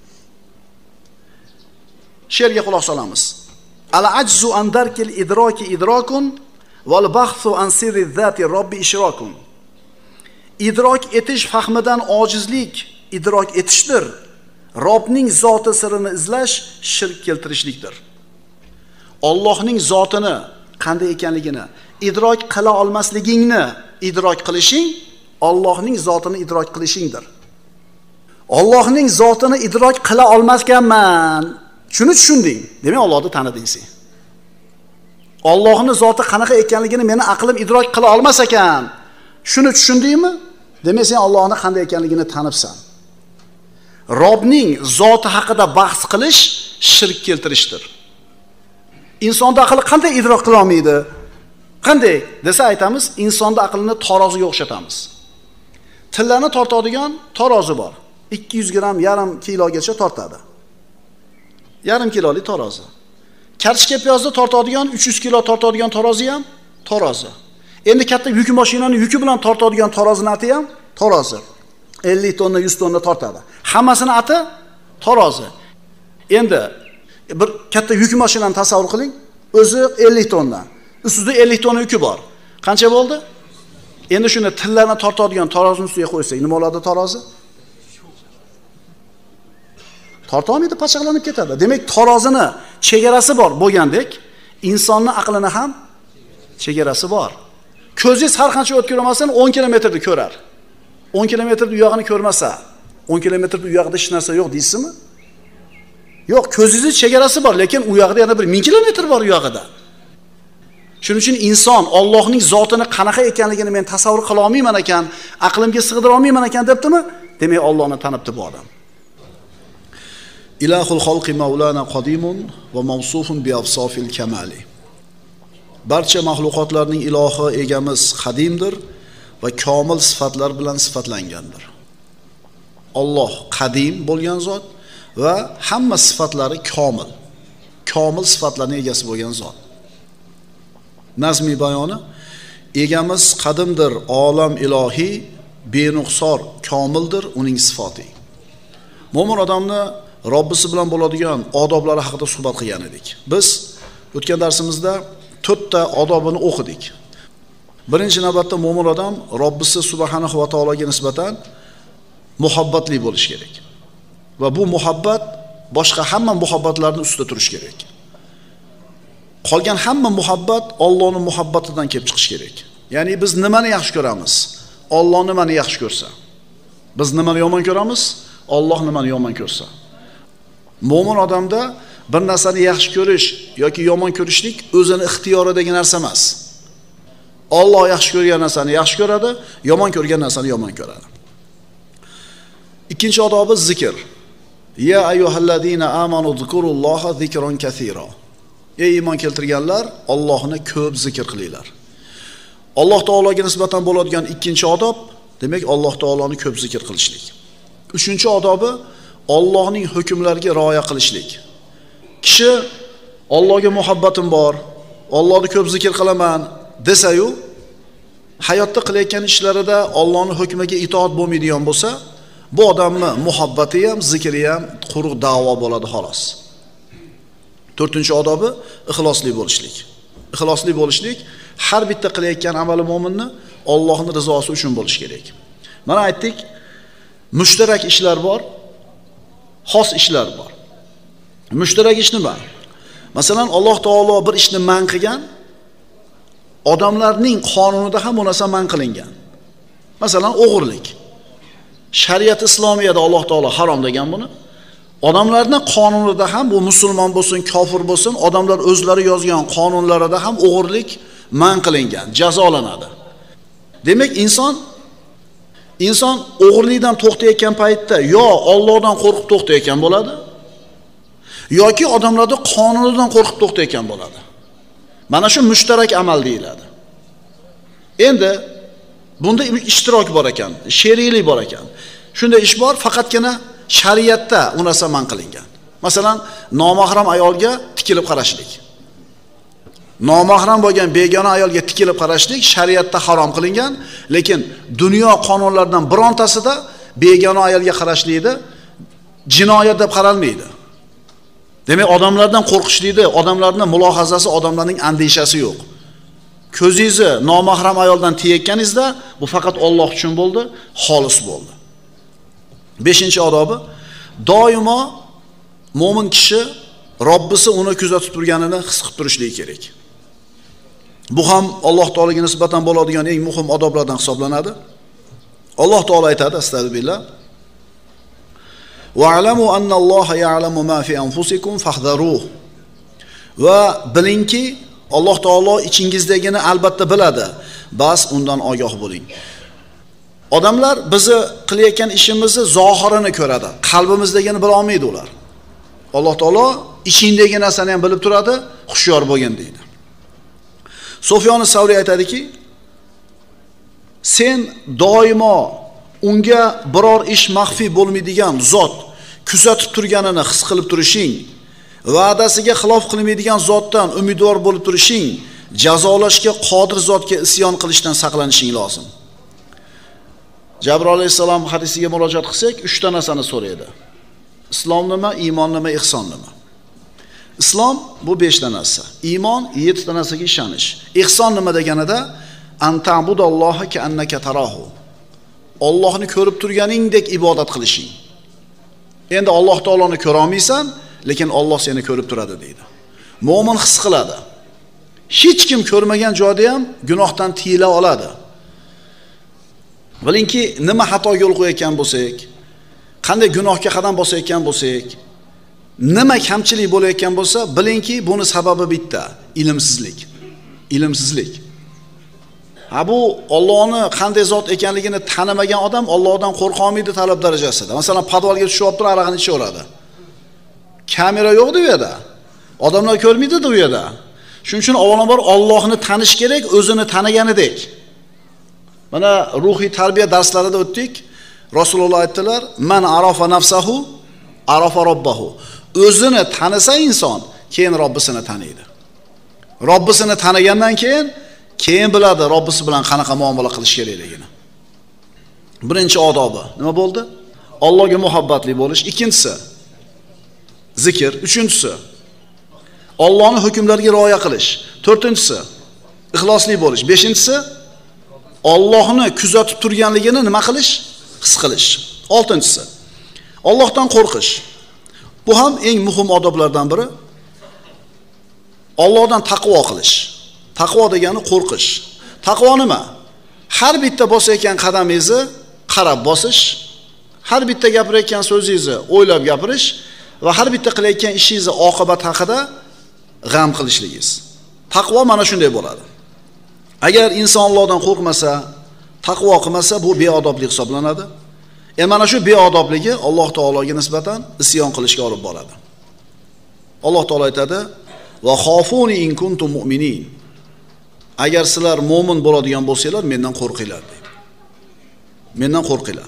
She'rga quloq solamiz. Al-ajzu an darkil idroki idrokun val bahthu an sirri zati robbi ishrakun. Idrok etish fahmidan ojizlik idrok etishdir. Robbning zoti sirini izlash shirk keltirishlikdir. Allohning zotini qanday ekanligini idrok qila olmasligingni idrok qilishing Allohning zotini idrok qilishingdir. Allohning zotini idrok qila olmasganman. Shuni tushunding. Demak, Allohni taniding sen. Allohning zoti qanaqa ekanligini meni aqlim idrok qila olmas ekan. Shuni tushundingmi? Demak, sen Allohni qanday ekanligini tanibsan. Robbning zoti haqida bahs qilish shirk keltirishdir. Insonning aqli qanday idrok qila olmaydi? Qanday desa aytamiz, insonning aqlini taroziga o'xshatamiz. Tillarni tortadigan tarozi bor. ikki yuz gramm, yarim kilogacha tortadi. Yarim kilolik tarozi. Kartoshka piyozni tortadigan uch yuz kilo tortadigan tarozi ham tarozi. Endi katta yuk mashinani yuki bilan tortadigan tarozining ati ham tarozi. ellik tonna, yuz tonna tortadi. Hammasini ati tarozi. Endi bir katta yuk mashinani tasavvur qiling. O'zi ellik tonna. Ustida ellik tonna yuki bor. Qancha bo'ldi? Endi shuni tillarni tortadigan tarozining ustiga qo'ysak, nima bo'ladi tarozi? Tortolmaydi, pachaqlanib ketadi. Demak, tarozini chegarasi bor bo'lgandek, insonning aqlini ham chegarasi bor. Ko'zingiz har qancha o'tkir olmasin, o'n kilometrni ko'rar. o'n kilometrni u yog'ini ko'rmasa, o'n kilometrni u yoqda hech narsa yo'q deysizmi? Yo'q, ko'zingiz chegarasi bor, lekin u yoqda yana bir ming kilometr bor u yog'ida. Shuning uchun inson Allohning zotini qanaqa ekanligini men tasavvur qila olmayman ekan, aqlimga sig'dira olmayman ekan debdimi? Demak, Allohni tanibdi bu odam. Ilahul xalqi maulana qadimun va mavsufun bi afsofil kamali. Barcha mahluqotlarning ilohi egamiz qadimdir va komil sifatlar bilan sifatlangandir. Alloh qadim bo'lgan zot va hamma sifatlari komil. Komil sifatlarning egasi bo'lgan zot. Nazmi bayoni: egamiz qadimdir, olam ilohiy, benuqsor, komildir uning sifati. Mo'min odamni Robbisi bilan bo'ladigan odoblari haqida suhbat qilgan edik. Biz o'tgan darsimizda to'rtta odobini o'qidik. Birinchi navbatda mo'min odam Robbisi subhanahu va taologa nisbatan muhabbatli bo'lish kerak. Va bu muhabbat boshqa hamma muhabbatlarning ustida turish kerak. Qolgan hamma muhabbat Allohning muhabbatidan kelib chiqish kerak. Ya'ni biz nimani yaxshi ko'ramiz? Alloh nimani yaxshi ko'rsa. Biz nimani yomon ko'ramiz? Alloh nimani yomon ko'rsa. Mo'min odamda bir narsani yaxshi ko'rish yoki yomon ko'rishlik o'zini ixtiyoridagi narsa emas. Alloh yaxshi ko'rgan narsani yaxshi ko'radi, yomon ko'rgan narsani yomon ko'radi. Ikkinchi odobi zikr. Ya ayyuhallazina amanu zkurulloha zikron kaseera. Ey iymon keltirganlar, Allohni ko'p zikr qilinglar. Alloh taologa nisbatan bo'ladigan ikkinchi odob, demak Alloh taoloni ko'p zikr qilishlik. Uchinchi odobi Allohning hukmlariga rioya qilishlik. Kishi Allohga muhabbatim bor, Allohni ko'p zikr qilaman desa-yu, hayotda qilayotgan ishlarida Allohning hukmiga itoat bo'lmaydigan bo'lsa, bu odamni muhabbati ham, zikri ham quruq da'vo bo'ladi xolos. To'rtinchi odobi ixlosli bo'lishlik. Ixlosli bo'lishlik har bitta qilayotgan amali mo'minni Allohning rizosi uchun bo'lish kerak. Mana aytdik, mushtarak ishlar bor, xos ishlar bor. Mushtarak ish nima? Masalan, Alloh taolo bir ishni man qilgan, odamlarning qonunida ham bu narsa man qilingan. Masalan, o'g'irlik. Shariat islomiyada Alloh taolo harom degan buni. Odamlarning qonunida ham, bu musulmon bo'lsin, kofir bo'lsin, odamlar o'zlari yozgan qonunlarida ham o'g'irlik man qilingan, jazolanadi. Demak, inson inson o'g'irlikdan to'xtayotgan paytda yo Allohdan qo'rqib to'xtayotgan bo'ladi, yoki odamlarning qonunidan qo'rqib to'xtayotgan bo'ladi. Mana shu mushtarak amal deyiladi. Endi bunda ishtirok bor ekan, sheriklik bor ekan. Shunday ish bor, faqatgina shariatda u narsa man qilingan. Masalan, nomahram ayolga tikilib qarashlik. Nomahram bo'lgan begona ayolga tikilib qarashlik shariatda harom qilingan, lekin dunyo qonunlaridan birontasida begona ayolga qarashlikni jinoyat deb qaralmaydi. Demak, odamlardan qo'rqishlikda, odamlarning mulohazasi, odamlarning andishasi yo'q. Ko'zingizni nomahram ayoldan tiyayotganingizda bu faqat Alloh uchun bo'ldi, xolis bo'ldi. beshinchi odobi, doimo mo'min kishi Robbisi uni kuzatib turganini his qilib turishligi kerak. Bu ham Alloh taolaga nisbatan bo'ladigan eng muhim odoblardan hisoblanadi. Alloh taolo aytadi, astagfirullah: "Wa'lamu anna Alloha ya'lamu ma fi anfusikum fahdharuh." Va bilingki, Alloh taolo ichingizdagini albatta biladi, bas undan ogoh bo'ling. Odamlar bizni qilayotgan ishimizni zohirini ko'radi, qalbimizdagini bila olmaydi ular. Alloh taolo ichingdagi narsani ham bilib turadi, hushyor bo'lgin deydi. Sufyon as-Savri aytadiki, sen doimo unga biror ish maxfiy bo'lmaydigan zot kuzatib turganini his qilib turishing, va'dasiga xilof qilmaydigan zotdan umidvor bo'lib turishing, jazolashga qodir zotga isyon qilishdan saqlanishing lozim. Jabroil alayhisalom hadisiga murojaat qilsak, uch ta narsani so'raydi. Islom nima, iymon nima, ihson nima? Islom bu besh ta narsa, iymon yetti ta narsaga ishonish. Ihson nima deganida anta'budalloha ka'annaka tarahu. Allohni ko'rib turganingdek ibodat qilishing. Endi Alloh taoloni ko'ra olmaysan, lekin Alloh seni ko'rib turadi deydi. Mo'min his qiladi. Hech kim ko'rmagan joyda ham gunohdan tiyila oladi. Bilingki, nima xato yo'l qo'yayotgan bo'lsak, qanday gunohga qadam bosayotgan bo'lsak, nima kamchilik bo'layotgan bo'lsa, bilingki, buni sababi bitta, ilmsizlik. Ilmsizlik. Ha bu Allohni qanday zot ekanligini tanimagan odam Allohdan qo'rqa olmaydi talab darajasida. Masalan, podvalga tushib olib turib araqni ichaveradi. Kamera yo'q-da u yerda. Odamlar ko'rmaydi-da u yerda. Shuning uchun avvalambor Allohni tanish kerak, o'zini taniganidek. Mana ruhiy tarbiya darslarida o'tdik. Rasululloh aytdilar: "Man arafa nafsahu, arafa robbahu." O'zini tanisa inson, keyin Robbisini taniydi. Robbisini tanigandan keyin keyin biladi Robbisi bilan qanaqa muomala qilish kerakligini. Birinchi odobi nima bo'ldi? Allohga muhabbatli bo'lish. Ikkinchisi zikr. Uchinchisi Allohning hukmlariga rioya qilish. To'rtinchisi ixlosli bo'lish. Beshinchisi Allohni kuzatib turganligini nima qilish? His qilish. Oltinchisi Allohdan qo'rqish. Bu ham eng muhim odoblardan biri. Allohdan taqvo qilish. Taqvo degani qo'rqish. Taqvo nima? Har bitta bosayotgan qadamingizni qarab bosish, har bitta gapirayotgan so'zingizni o'ylab gapirish va har bitta qilayotgan ishingizni oqibat haqida g'am qilishligingiz. Taqvo mana shunday bo'ladi. Agar inson Allohdan qo'rqmasa, taqvo qilmasa, bu beodoblik hisoblanadi. E mana shu beodobligi Alloh taologa nisbatan isyon qilishga olib boradi. Alloh taolo aytadi: "Va khofuni in kuntum mu'minin." Agar sizlar mo'min bo'ladigan bo'lsanglar, mendan qo'rqinglar deydi. Mendan qo'rqinglar.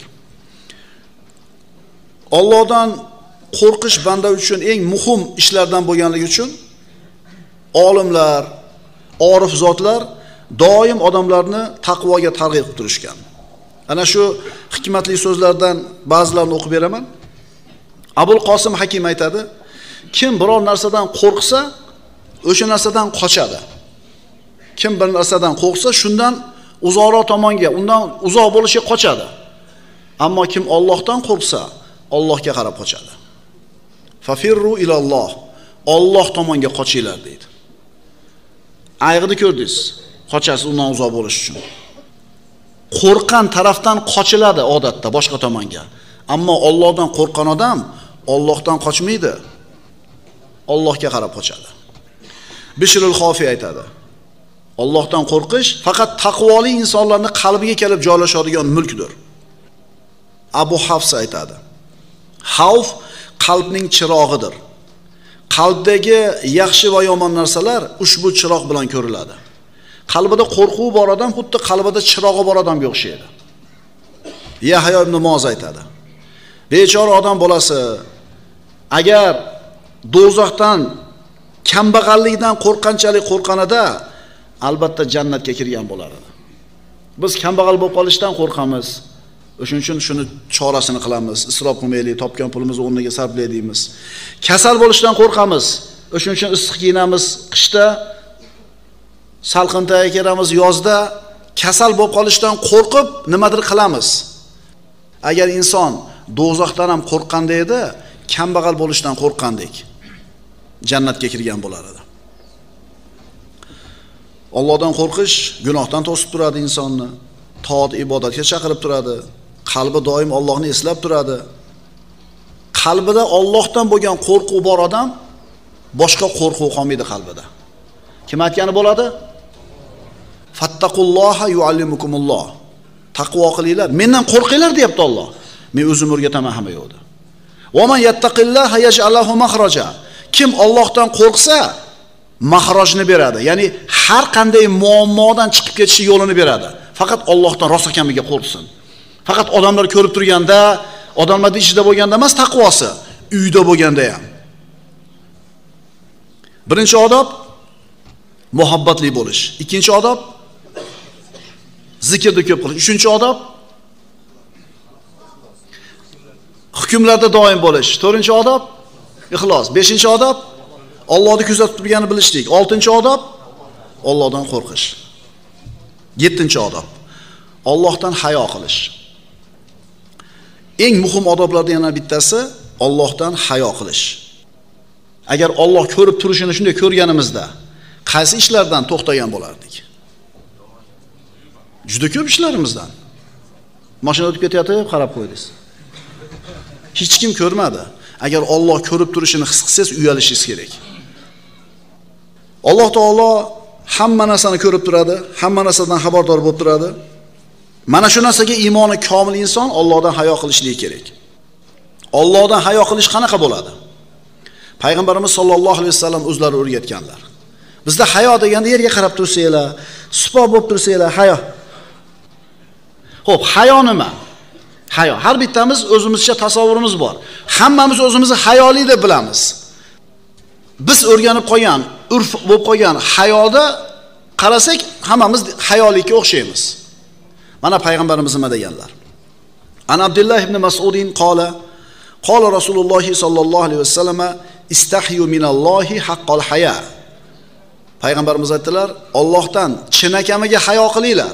Allohdan qo'rqish banda uchun eng muhim ishlardan bo'lganligi uchun olimlar, orif zotlar doim odamlarni taqvoga targ'ib qilib turishgan. Ana shu hikmatli so'zlardan ba'zilarini o'qib beraman. Abul Qosim Hakim aytadi: "Kim biror narsadan qo'rqsa, o'sha narsadan qochadi. Kim bir narsadan qo'rqsa, shundan uzoqroq tomonga, undan uzoq bo'lishga qochadi. Ammo kim Allohdan qo'rqsa, Allohga qarab qochadi. Fafirru ilalloh. Alloh tomonga qochinglar" deydi. Ayg'ini ko'rdingiz, qochasiz undan uzoq bo'lish uchun. Qo'rqan tarafdan qochiladi odatda boshqa tomonga. Ammo Allohdan qo'rqgan odam Allohdan qochmaydi. Allohga qarab qochadi. Bishrul Xofi aytadi: Allohdan qo'rqish faqat taqvoli insonlarning qalbiga kelib joylashadigan mulkdir. Abu Hafs aytadi: Xavf qalbning chirog'idir. Qalbdagi yaxshi va yomon narsalar ushbu chiroq bilan ko'riladi. Qalbida qo'rquv bor odam xuddi qalbida chirog'i bor odamga o'xshaydi. Yahyo ibn Moz aytadi: Bechora odam bolasi agar do'zaxdan kambag'allikdan qo'rqanchalik qo'rqanida albatta jannatga kirgan bo'lar edi. Biz kambag'al bo'lib qolishdan qo'rqamiz. O'shuning uchun shuni chorasini qilamiz. Isrof qilmaylik, topgan pulimizni o'rniga sarflaymiz. Kasal bo'lishdan qo'rqamiz. O'shuning uchun issiq kiyinamiz, qishda salqintaga kiramiz, yozda kasal bo'lib qolishdan qo'rqib nimadir qilamiz. Agar inson do'zaxdan ham qo'rqqanda edi, kambag'al bo'lishdan qo'rqqandek jannatga kirgan bo'lar edi. Allohdan qo'rqish gunohdan to'sib turadi insonni, toat ibodatga chaqirib turadi, qalbi doim Allohni eslab turadi. Qalbida Allohdan bo'lgan qo'rquv bor odam boshqa qo'rquv qolmaydi qalbida. Kim aytgani bo'ladi? Fattaqulloha yuallimukumulloh. Taqvo qilinglar, mendan qo'rqinglar deyapti Alloh. Men o'zim o'rgataman hamma yo'qda. Va man yattaqillaha yaj'alahu makhraja. Kim Allohdan qo'rqsa, mahrojni beradi. Ya'ni har qanday muammodan chiqib ketish yo'lini beradi. Faqat Allohdan rost ekaniga qo'rqsin. Faqat odamlar ko'rib turganda, odamlarning ichida bo'lganda emas taqvosi, uyda bo'lganda ham. Birinchi odob muhabbatli bo'lish. Ikkinchi odob zikrni ko'p qilish. Uchinchi odob hukmlarda doim bo'lish. To'rtinchi odob ixlos. Beshinchi odob Allohni kuzatib turganini bilishlik. Oltinchi odob Allohdan qo'rqish. Yettinchi odob Allohdan hayo qilish. Eng muhim odoblardan yana bittasi Allohdan hayo qilish. Agar Alloh ko'rib turishini shunday ko'rganimizda qaysi ishlardan to'xtagan bo'lardik? Juda ko'p ishlarimizdan. Mashina o'tib ketyapti, qarab qo'ydingiz. Hech kim ko'rmadi. Agar Alloh ko'rib turishini his qilsangiz, uyalishingiz kerak. Alloh taolo hamma narsani ko'rib turadi, hamma narsadan xabardor bo'lib turadi. Mana shu narsaga iymoni komil inson Allohdan hayo qilishligi kerak. Allohdan hayo qilish qanaqa bo'ladi? Payg'ambarimiz sollallohu alayhi vasallam o'zlari o'rgatganlar. Bizda hayo deganda yerga qarab tursanglar, supo bo'lib tursanglar, hayo. Xo'p, hayo nima? Hayo. Har bittamiz o'zimizcha tasavvurimiz bor. Hammamiz o'zimizni hayoli deb bilamiz. Biz o'rganib qolgan, urf bo'lib qolgan hayoda qarasak, hammamiz hayolikka o'xshaymiz. Mana payg'ambarimiz nima deganlar? An Abdullah ibn Mas'udin qala qala Rasululloh sallallohu alayhi vasallam istahyu minallohi haqqal haya. Payg'ambarimiz aytdilar, Allohdan chinakamiga hayo qilinglar.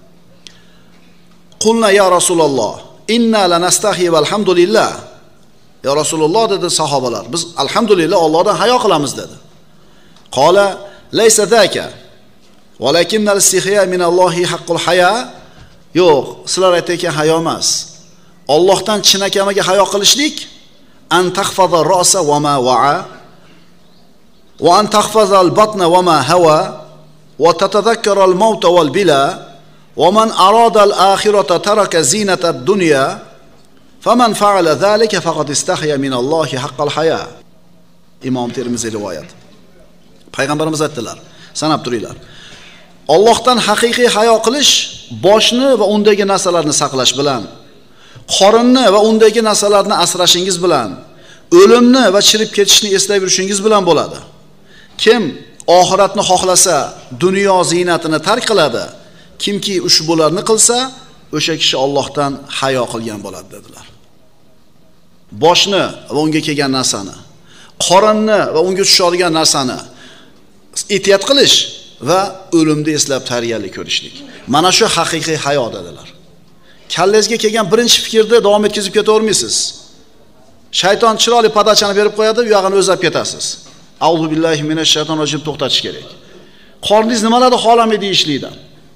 Qulna ya Rasululloh, inna lanastahi valhamdulillah. Ya Rasululloh dedi sahobalar, biz alhamdulillah Allohdan hayo qilamiz dedi. Qala laysa zaka walakinnal istihya minallohi haqqul haya. Yo'q, sizlar aytayotgan hayo emas. Allohdan chinakamiga hayo qilishlik an takhfaza ra'sa wa ma wa'a wa an takhfaza al-batna wa ma hawa wa tatadhakkara al-mauta wal bila wa man arada al-akhirata taraka zinata ad-dunya faman fa'ala dhalika faqad istahya min Allohi haqqal haya. Imom Termiziy rivoyat. Payg'ambarimiz aytdilar, sanab turinglar. Allohdan haqiqiy hayo qilish boshni va undagi narsalarni saqlash bilan, qorinni va undagi narsalarni asrashingiz bilan, o'limni va chirib ketishni eslab yurishingiz bilan bo'ladi. Kim oxiratni xohlasa, dunyo ziynatini tark qiladi. Kimki ushbularni qilsa, o'sha kishi Allohdan hayo qilgan bo'ladi dedilar. Boshni va unga kelgan narsani, qorinni va unga tushadigan narsani ehtiyot qilish va o'limni eslab tarbiyalik ko'rishlik. Mana shu haqiqiy hayo dedilar. Kallangizga kelgan birinchi fikrni davom etkizib ketavermaysiz. Shayton chiroyli padachani berib qo'yadi, u yog'ini o'zlab ketasiz. Auzu billahi minash shaytonir rojim to'xtatish kerak. Qorningiz nimalarni xohlamaydi deyishlikdan.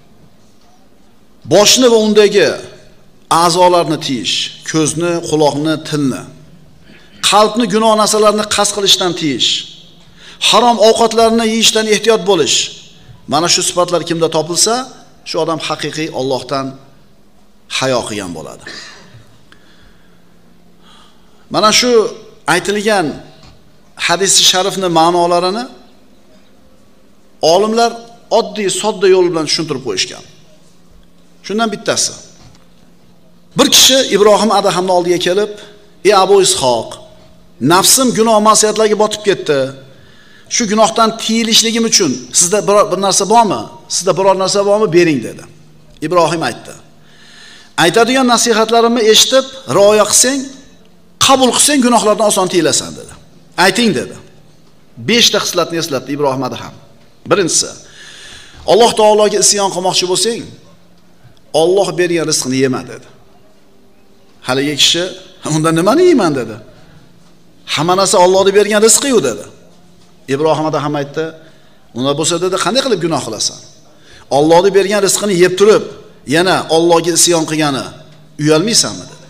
Boshni va undagi a'zolarni tiyish, ko'zni, quloqni, tilni, qalbni gunoh narsalarni qasd qilishdan tiyish, harom ovqatlarni yeyishdan ehtiyot bo'lish, Mana shu sifatlar kimda topilsa, shu odam haqiqiy Allohdan hayo qilgan bo'ladi. Mana shu aytilgan hadis-i sharifning ma'nolarini olimlar oddiy, sodda yo'l bilan tushuntirib qo'yishgan. Shundan bittasi. Bir kishi Ibrohim Adhamning oldiga kelib, "Ey Abu Ishoq, nafsim gunoh ma'siyatlarga botib ketdi. Shu gunohdan tiyilishligim uchun sizda biror bir narsa bormi? Sizda biror narsa bormi? Bering" dedi. Ibrohim aytdi. "Aytadigan nasihatlarimni eshitib, rioya qilsang, qabul qilsang gunohlardan oson tiyilasan" dedi. "Ayting" dedi. besh ta xislatni eslatdi Ibrohim Adham. Birinchisi, Alloh taologa isyon qilmoqchi bo'lsang, Alloh bergan rizqni yema dedi. Haligi kishi, "Unda nimani yeyman" dedi. "Hamma narsa Allohning bergan rizqi-yu" dedi. Ibrohim Adham aytdi, "Unda bo'lsa" dedi, "qanday qilib gunoh qilasan? Allohning bergan rizqini yeb turib, yana Allohga isyon qilgani uyalmaysanmi?" dedi.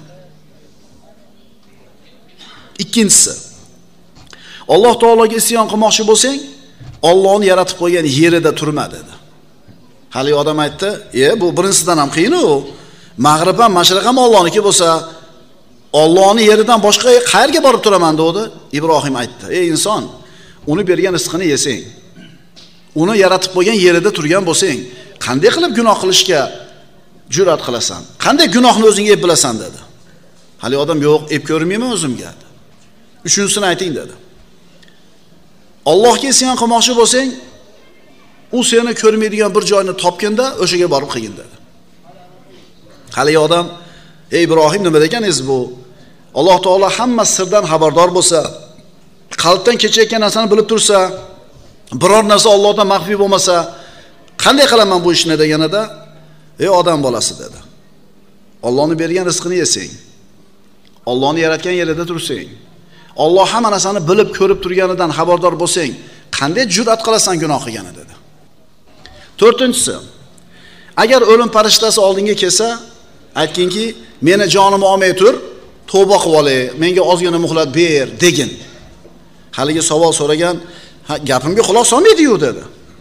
Ikkinchisi, Alloh taologa isyon qilmoqchi bo'lsang, Allohni yaratib qo'ygan yerida turma dedi. Hali odam aytdi, "E, bu birinchisidan ham qiyin u. Mag'rib ham, mashriq ham Allohniki bo'lsa, Allohning yeridan boshqa qayerga borib turaman" dedi. Ibrohim aytdi, "Ey inson, uni bergan rizqini yesang, uni yaratib qo'ygan yerida turgan bo'lsang, qanday qilib gunoh qilishga jur'at qilasan? Qanday gunohni o'zing eb bilasan" dedi. Hali odam, "Yo'q, eb ko'rmayman o'zimga" dedi. Uchinchisini ayting dedi. Allohga isyon qilmoqchi bo'lsang, u seni ko'rmaydigan bir joyni topganda o'shaga borib qilgin dedi. Hali odam, "Ey Ibrohim, nima deganingiz bu? Alloh taolo hamma sirdan xabardor bo'lsa, qalbdan kechayotgan narsani bilib tursa, biror narsa Allohdan maxfiy bo'lmasa, qanday qilaman bu ishni?" deganida, "Ey odam bolasi" dedi. "Allohning bergan rizqini yesang, Allohni yaratgan yerida tursang, Alloh hamma narsani bilib ko'rib turganidan xabardor bo'lsang, qanday jur'at qilasan gunoh qilgani?" dedi. To'rtinchisi, agar o'lim farishtasi oldinga kelsa, aytginki, "Meni jonimni olmay tur, tavba qilib olay, menga ozgina muhlat ber" degin. Haligi savol so'ragan, "Gapimga quloq solmaydi-yu" dedi.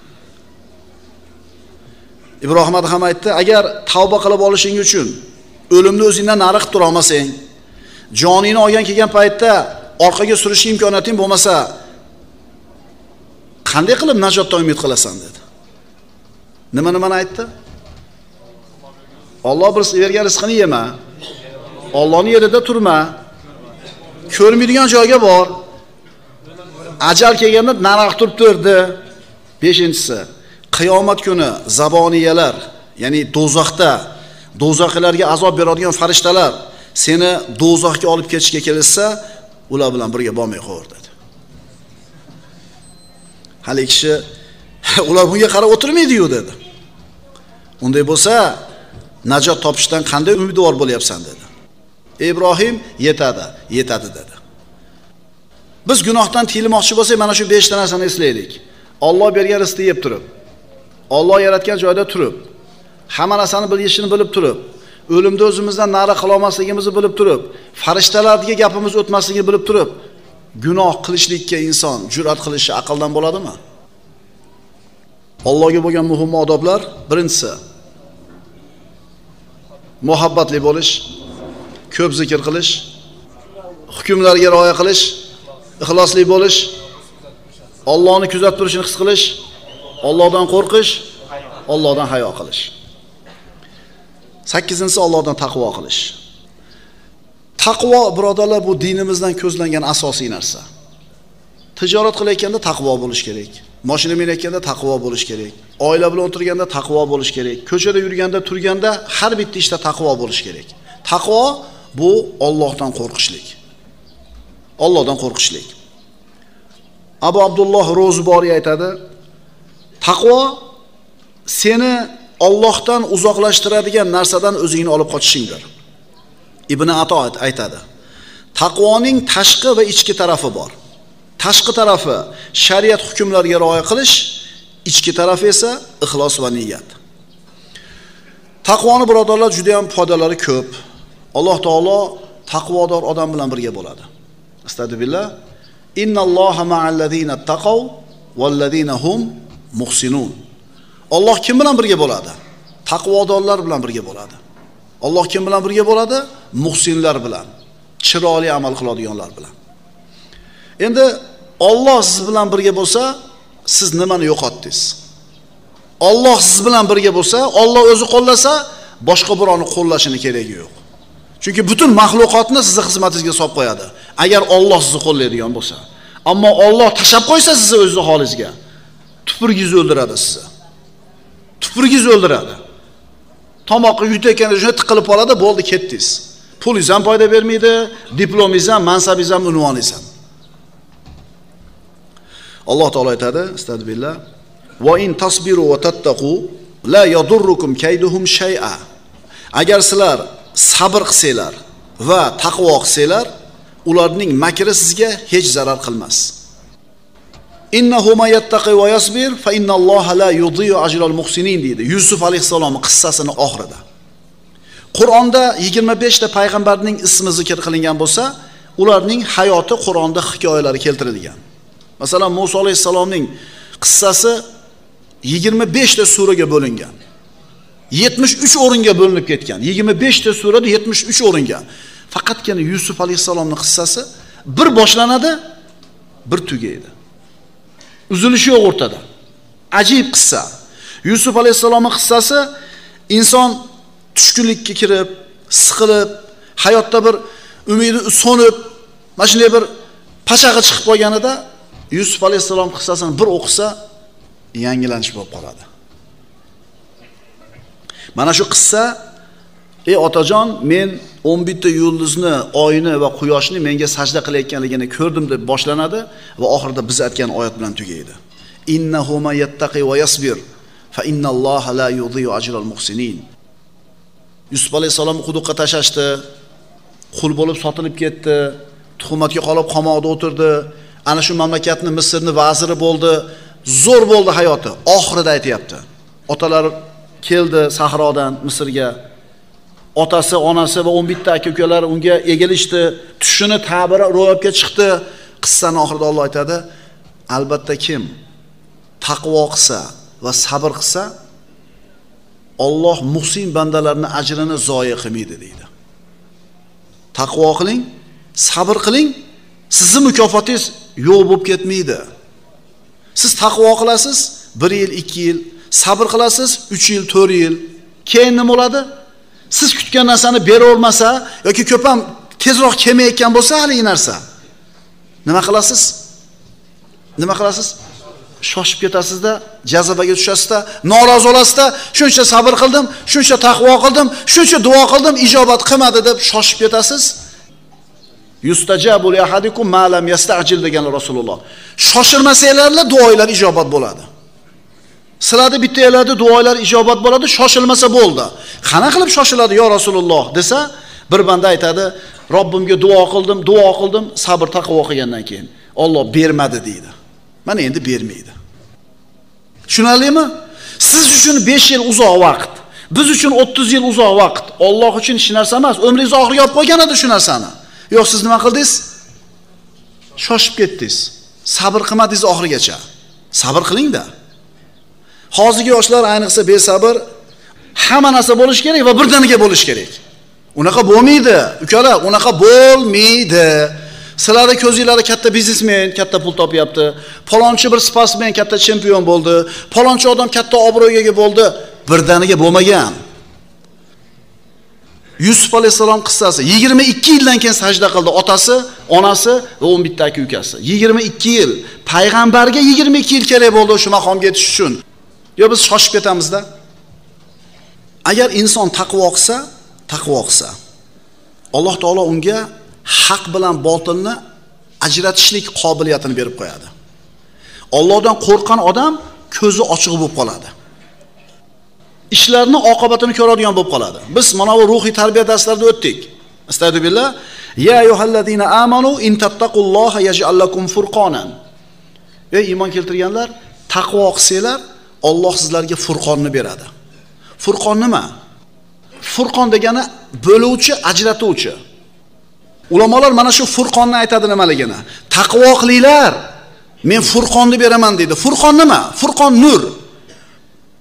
Ibrohim Adham aytdi, "Agar tavba qilib olishing uchun o'limni o'zingdan nari qilib tura olmasang, joningni olgan kelgan paytda orqaga surish imkoniyating bo'lmasa, qanday qilib najotdan umid qilasan" dedi. Nima nimani aytdi? Alloh bir bergan rizqini yema, Allohning yerida turma, ko'rmaydigan joyga bor, ajal kelganda nariq turib turdi. Beshinchisi, qiyomat kuni zaboniyalar, ya'ni do'zaxda do'zaxlarga azob beradigan farishtalar seni do'zaxga olib ketishga kelsa, ular bilan birga bormay qo'yar dedi. Hali kishi, "Ular bunga qarab o'tirmaydi-yu" dedi. "Unday bo'lsa, najot topishdan qanday umidvor bo'lyapsan" dedi. Ibrohim, "Yetadi, yetadi" dedi. Biz gunohdan tiyilmoqchi bo'lsak, mana shu besh ta narsani eslaylik. Alloh bergan rizqni yeb turib, Alloh yaratgan joyda turib, hamma narsani bilishini bilib turib, o'limda o'zimizdan nari qila olmasligimizni bilib turib, farishtalarga gapimiz o'tmasligini bilib turib, gunoh qilishlikka inson jur'at qilishi aqldan bo'ladimi? Allohga bo'lgan muhim odoblar: birinchisi, muhabbatli bo'lish, ko'p zikr qilish, hukmlarga rioya qilish, ixlosli bo'lish, Allohni kuzatib turishini his qilish, Allohdan qo'rqish, Allohdan hayo qilish. sakkizinchisi Allohdan taqvo qilish. Taqvo, birodarlar, bu dinimizdan ko'zlangan asosiy narsa. Tijorat qilayotganda taqvo bo'lish kerak. Mashina minayotganda taqvo bo'lish kerak. Oila bilan o'tirganda taqvo bo'lish kerak. Ko'chada yurganda, turganda har bitta ishda taqvo bo'lish kerak. Taqvo bu Allohdan qo'rqishlik. Allohdan qo'rqishlik. Abu Abdulloh Ro'ziboriy aytadi, taqvo seni Allohdan uzoqlashtiradigan narsadan o'zingni olib qochishingdir. Ibn Ato aytadi, taqvoning tashqi va ichki tarafi bor. Tashqi tarafi shariat hukmlariga rioya qilish, ichki tarafi esa ixlos va niyat. Taqvoni birodarlar juda ham foydalari ko'p. Alloh taolo taqvodor odam bilan birga bo'ladi. Astagfirullah. Innalloha ma'allazina taqaw vallazina hum muhsinun. Alloh kim bilan birga bo'ladi? Taqvodorlar bilan birga bo'ladi. Alloh kim bilan birga bo'ladi? Muhsinlar bilan, chiroyli amal qiladiganlar bilan. Endi Alloh siz bilan birga bo'lsa, siz nimani yo'qotdingiz? Alloh siz bilan birga bo'lsa, Alloh o'zi qo'llasa, boshqa birovni qo'llashini keragi yo'q. Chunki butun maxluqotni sizning xizmatingizga solib qo'yadi, agar Alloh sizni qo'llaydigan bo'lsa. Ammo Alloh tashab qo'ysa sizni o'z holingizga, tupurgingizni o'ldiradi sizni. Tupurgingizni o'ldiradi. Tomoqqa yutayotganda shuni tiqilib qoladi, bo'ldi, ketdingiz. Pulingiz ham foyda bermaydi, diplomingiz ham, mansabingiz ham, unvoningiz ham. Alloh taolo aytadi, astagfirullah, va in tasbiru va tattaqu la yadurrukum kayduhum shay'a. Agar sizlar sabr qilsanglar va taqvo qilsanglar, ularning makri sizga hech zarar qilmas. Innahu may yattaqi va yasbir fa innalloha la yudhi'u ajral muhsinin deydi Yusuf alayhissalomning qissasining oxirida. Qur'onda yigirma besh ta payg'ambarning ismi zikr qilingan bo'lsa, ularning hayoti Qur'onda hikoyalari keltirilgan. Masalan, Musa alayhissalomning qissasi yigirma besh ta suraga bo'lingan. yetmish uch o'ringa bo'linib ketgan. yigirma besh ta surada yetmish uch o'ringa. Faqatgina Yusuf alayhissalomning qissasi bir boshlanadi, bir tugaydi. Uzilishi yo'q o'rtada. Ajib qissa. Yusuf alayhissalomning qissasi inson tushkunlikka kirib, siqilib, hayotda bir umidi so'nib, mana shunday bir pachag'i chiqib qolganida Yusuf alayhissalom qissasini bir o'qisa, yangilanish bo'lib qoladi. Mana shu qissa, ey otajon, men o'n bitta yulduzni, oyni va quyoshni menga sajda qilayotganligini ko'rdim deb boshlanadi va oxirida biz aytgan oyat bilan tugaydi. Innahu may yattaqi va yasbir fa innalloha la yudhi'u ajral muhsinin. Yusuf alayhissalom quduqqa tashashdi, qul bo'lib sotilib ketdi, tuhumatga qolib qamoqda o'tirdi, ana shu mamlakatni Misrning vaziri bo'ldi, zo'r bo'ldi hayoti. Oxirida aytayapti. Otalar keldi sahrodan Misrga. Otasi, onasi va o'n bitta aka-ukalari unga egilishdi. Tushini ta'biri ro'yobga chiqdi. Qissaning oxirida Alloh aytadi, albatta kim taqvo qilsa va sabr qilsa, Alloh muhsin bandalarning ajrini zoya qilmaydi deydi. Taqvo qiling, sabr qiling, sizning mukofotingiz yo'q bo'lib ketmaydi. Siz taqvo qilasiz, bir yil, ikki yil, sabr qilasiz, uch yil, to'rt yil. Keyin nima bo'ladi? Siz kutgan narsani bera olmasa yoki ko'p ham tezroq kelmayotgan bo'lsa, hali narsa. Nima qilasiz? Nima qilasiz? Shoshib ketasizda, jazabaga tushasizda, norozi olasizda, shuncha sabr qildim, shuncha taqvo qildim, shuncha duo qildim, ijobat qilmadi deb shoshib ketasiz. Yustajabu li ahadikum ma lam yasta'jil degan Rasululloh. Shoshilmasanglarla duolar ijobat bo'ladi. Sizlarda bittalarda duolar ijobat bo'ladi, shoshilmasa bo'ldi. Qana qilib shoshiladi yo Rasululloh desa, bir banda aytadi, Robbimga duo qildim, duo qildim, sabr taqvo qilgandan keyin Alloh bermadi deydi. Mana endi bermaydi. Tushunarlimi? Siz uchun besh yil uzoq vaqt, biz uchun o'ttiz yil uzoq vaqt. Alloh uchun hech narsa emas. Umringiz oxiriga olib qo'ygan edi shu narsani. Yo'q, siz nima qildingiz? Shoshib ketdingiz. Sabr qilmadingiz oxirigacha. Sabr qiling-da. Hozirgi yoshlar ayniqsa besabr, hamma narsa bo'lish kerak va birdaniga bo'lish kerak. Unaqa bo'lmaydi. Ukalar, unaqa bo'lmaydi. Sizlarning ko'zingizlarda katta biznesmen, katta pul topyapti. Falonchi bir sportsmen katta chempion bo'ldi. Falonchi odam katta obro'ga ega bo'ldi. Birdaniga bo'lmagan. Yusuf alayhissalom qissasi yigirma ikki yildan keyin sajda qildi otasi, onasi va o'n bitta aka-ukasi. yigirma ikki yil. Payg'ambarga yigirma ikki yil kerak bo'ldi shu maqomga yetish uchun. Yo biz shoshib ketamizda. Agar inson taqvo qilsa, taqvo qilsa, Alloh taolo unga haq bilan botilni ajratishlik qobiliyatini berib qo'yadi. Allohdan qo'rqqan odam ko'zi ochiq bo'lib qoladi. Ishlarning oqibatini ko'radigan bo'lib qoladi. Biz mana bu ruhiy tarbiya darslarida o'tdik. Astagfirullah. Ya ayyuhallazina amanu in tattaqulloha yaj'al lakum furqonan. Ey iymon keltirganlar, taqvo qilsanglar, Alloh sizlarga furqonni beradi. Furqon nima? Furqon degani bo'luvchi, ajratuvchi. Ulamolar mana shu furqonni aytadi nimaligini. Taqvo qilinglar, men furqonni beraman deydi. Furqon nima? Furqon nur.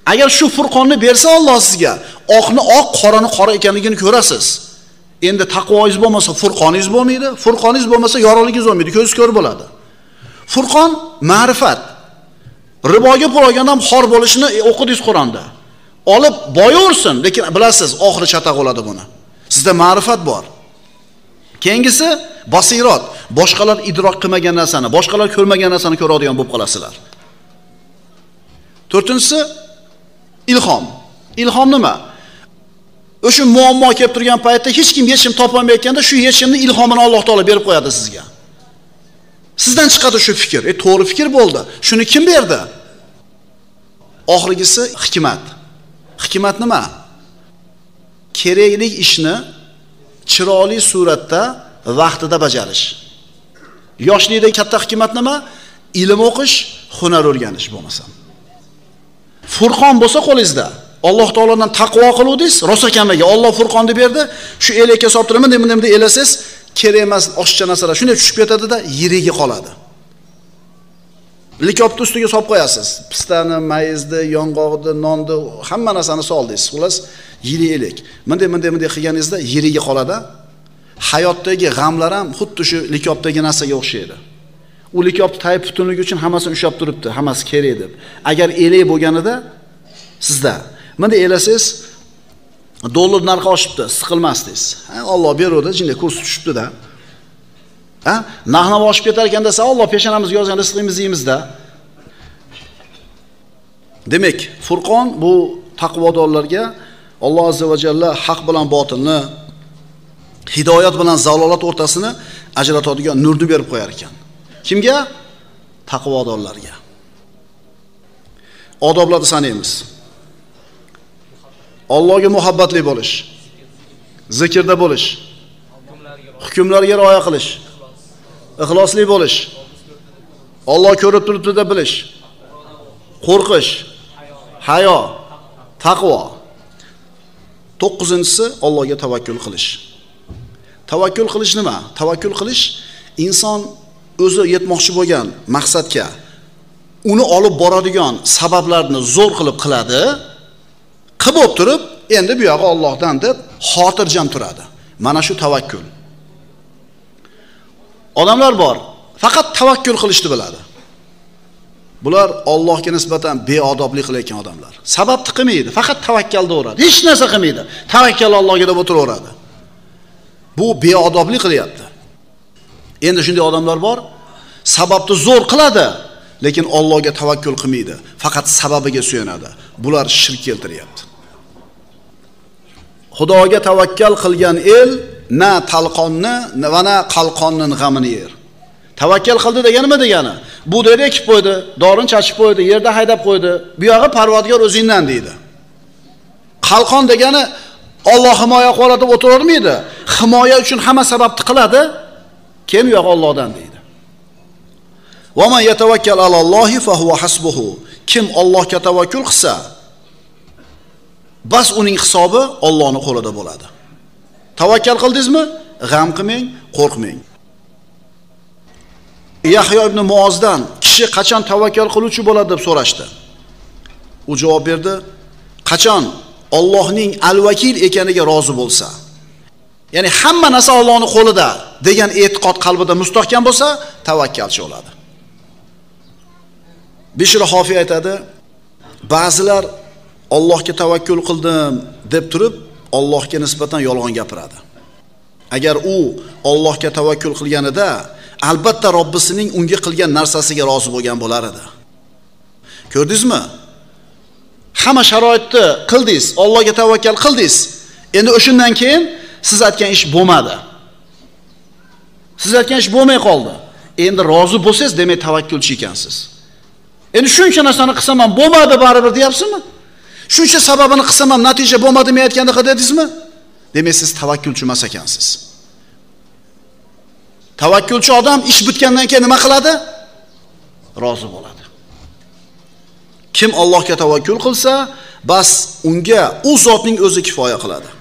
Agar shu Furqonni bersa Alloh sizga, oqni oq, qorani qora ekanligini ko'rasiz. Endi taqvoingiz bo'lmasa Furqoningiz bo'lmaydi, Furqoningiz bo'lmasa yorug'ligingiz bo'lmaydi, ko'z ko'r bo'ladi. Furqon ma'rifat. Riboga pul olganda ham xor bo'lishini o'qidingiz Qur'onda. Olib boyaversin, lekin bilasiz, oxiri chataq bo'ladi buni. Sizda ma'rifat bor. Keyingisi basirot, boshqalar idrok qilmagan narsani, boshqalar ko'rmagan narsani ko'radigan bo'lib qolasizlar. To'rtinchisi ilhom. Ilhom nima? O'sha muammo kelib turgan paytda hech kim yechim topolmayotganda shu yechimni ilhomini Alloh taolo berib qo'yadi sizga. Sizdan chiqadi shu fikr. E to'g'ri fikr bo'ldi. Shuni kim berdi? Oxirgisi hikmat. Hikmat nima? Kerakli ishni chiroyli suratda vaqtida bajarish. Yoshlikdagi katta hikmat nima? Ilm o'qish, hunar o'rganish bo'lmasa. Furqon bo'lsa qo'lingizda, Alloh taolodan taqvo qiluvdingiz, rosa kamaga Alloh Furqonni berdi. Shu elakka solib turaman, nima-nima deb elasiz, kerak emas oshcha narsalar shunday tushib ketadi-da, yiriga qoladi. Likopni ustiga solib qo'yasiz. Pistani, mayizni, yong'oqni, nonni, hamma narsani soldingiz. Xullas, yiri elak. Bunday-bunday bunday qilganingizda yiriga qoladi. Hayotdagi g'amlar ham xuddi shu likopdagi narsaga o'xshaydi. U likopni tayib butunligi uchun hammasini ushlab turibdi, hammasi kerak deb. Agar elak bo'lganida sizda bunday elasangiz, dollar narxi oshibdi, siqilmasdingiz. Ha, Alloh beruvdi, jinda kurs tushibdi-da. Ha, narx oshib ketar ekan desa, Alloh peshonamizga yozgan rizqimizni yeymiz-da. Demak, Furqon bu taqvodorlarga Alloh azza va jalla haq bilan botilni, hidoyat bilan zalolat o'rtasini ajratadigan nurni berib qo'yar ekan. Kimga? Taqvodorlarga. Odoblarni sanaymiz. Allohga muhabbatli bo'lish, zikrda bo'lish, hukmlarga rioya qilish, ixlosli bo'lish, Alloh ko'rib turibdi deb bilish, qo'rqish, hayo, taqvo. to'qqizinchisi Allohga tavakkul qilish. Tavakkul qilish nima? Tavakkul qilish inson o'zi yetmoqchi bo'lgan maqsadga uni olib boradigan sabablarni zo'r qilib qiladi. Qilib turib, endi bu yog'i Allohdan deb xotirjam turadi. Mana shu tavakkul. Odamlar bor, faqat tavakkul qilishni biladi. Bular Allohga nisbatan beodoblik qilayotgan odamlar. Sababni qilmaydi, faqat tavakkalda o'radi. Hech narsa qilmaydi. Tavakkal Allohga deb o'tiraveradi. Bu beodoblik qilyapti. Endi shunday odamlar bor, sababni zo'r qiladi, lekin Allohga tavakkul qilmaydi, faqat sababiga suyanadi. Bular shirk keltiryapti. Xudoga tavakkal qilgan el na talqonni va na qalqonning g'amini yer. Tavakkal qildi degani nima degani? Bu deydi ekib qo'ydi, dorini chachib qo'ydi, yerda haydab qo'ydi. Bu yog'i Parvardigor o'zingdan deydi. Qalqon degani Alloh himoya qiladi deb o'tiravermaydi. Himoya uchun hamma sababni qiladi, keyin u yog'i Allohdan deydi. Va man yatawakkal alallohi fa huwa hasbuhu. Kim Allohga tavakkul qilsa, bas uning hisobi Allohning qo'lida bo'ladi. Tavakkal qildingizmi? G'am qilmang, qo'rqmang. Yahyo ibn Muozdan kishi qachon tavakkal qiluvchi bo'ladi deb so'rashdi. U javob berdi: qachon Allohning al-vakil ekaniga rozi bo'lsa, ya'ni hamma narsa Allohning qo'lida degan e'tiqod qalbida mustahkam bo'lsa, tavakkalchi bo'ladi. Bishri Hofiy aytadi, ba'zilar Allohga tavakkul qildim deb turib, Allohga nisbatan yolg'on gapiradi. Agar u Allohga tavakkul qilganida, albatta Robbisining unga qilgan narsasiga rozi bo'lgan bo'lar edi. Ko'rdingizmi? Hamma sharoitni qildingiz, Allohga tavakkal qildingiz. Endi o'shundan keyin siz aytgan ish bo'lmadi. Siz aytgan ish bo'lmay qoldi. Endi rozi bo'lsangiz, demak tavakkulchi ekansiz. Endi shuncha narsani qilsam ham bo'lmadi baribir deyapsizmi? Shuncha sababini qilsam ham natija bo'lmadimi aytganda qildingizmi? Demak siz tavakkulchi emas ekansiz. Tavakkulchi odam ish bitgandan keyin nima qiladi? Rozi bo'ladi. Kim Allohga tavakkul qilsa, bas unga u zotning o'zi kifoya qiladi.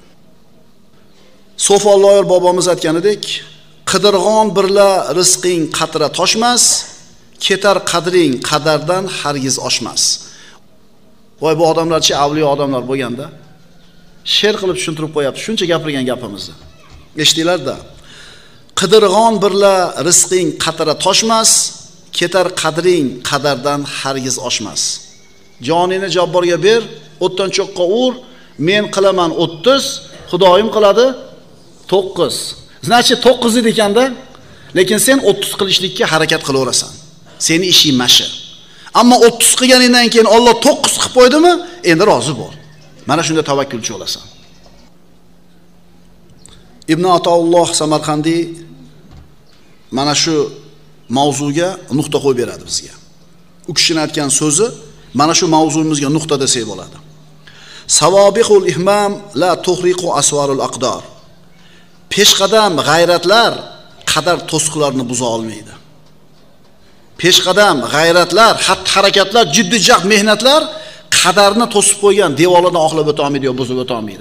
So'folloyor bobomiz aytganidek, qidirg'on birla rizqing qatra toshmas, ketar qadring qadardan hargiz oshmas. Voy bu odamlarchi avliyo odamlar bo'lganda she'r qilib tushuntirib qo'yapti shuncha gapirgan gapimizni. Eshitdinglar-da. Qidirg'on birla rizqing qatara toshmas, ketar qadring qadardan hargiz oshmas. Jonini jabborga ber, o'tdan cho'qqa ur, men qilaman o'ttiz, Xudoyim qiladi to'qqiz. Значит to'qqiz edi ekanda, lekin sen o'ttiz qilishlikka harakat qilaverasan. Seni ishing mashi. Ammo o'ttiz qilganingdan keyin Alloh to'qqiz qilib qo'ydimi, endi rozi bo'l. Mana shunda tavakkulchi bo'lasan. Ibn Ataulloh Samarqandiy mana shu mavzuga nuqta qo'yib beradi bizga. U kishining aytgan so'zi mana shu mavzumizga nuqta desak bo'ladi. Savobihul ihmam la tuhriqu aswarul aqdar. Peshqadam g'ayratlar qadar to'siqlarni buza olmaydi. Peshqadam g'ayratlar, xatti-harakatlar, jiddiy jahd mehnatlar qadarni to'sib qo'ygan devorlardan oqlab o'ta olmaydi yo buzib o'ta olmaydi.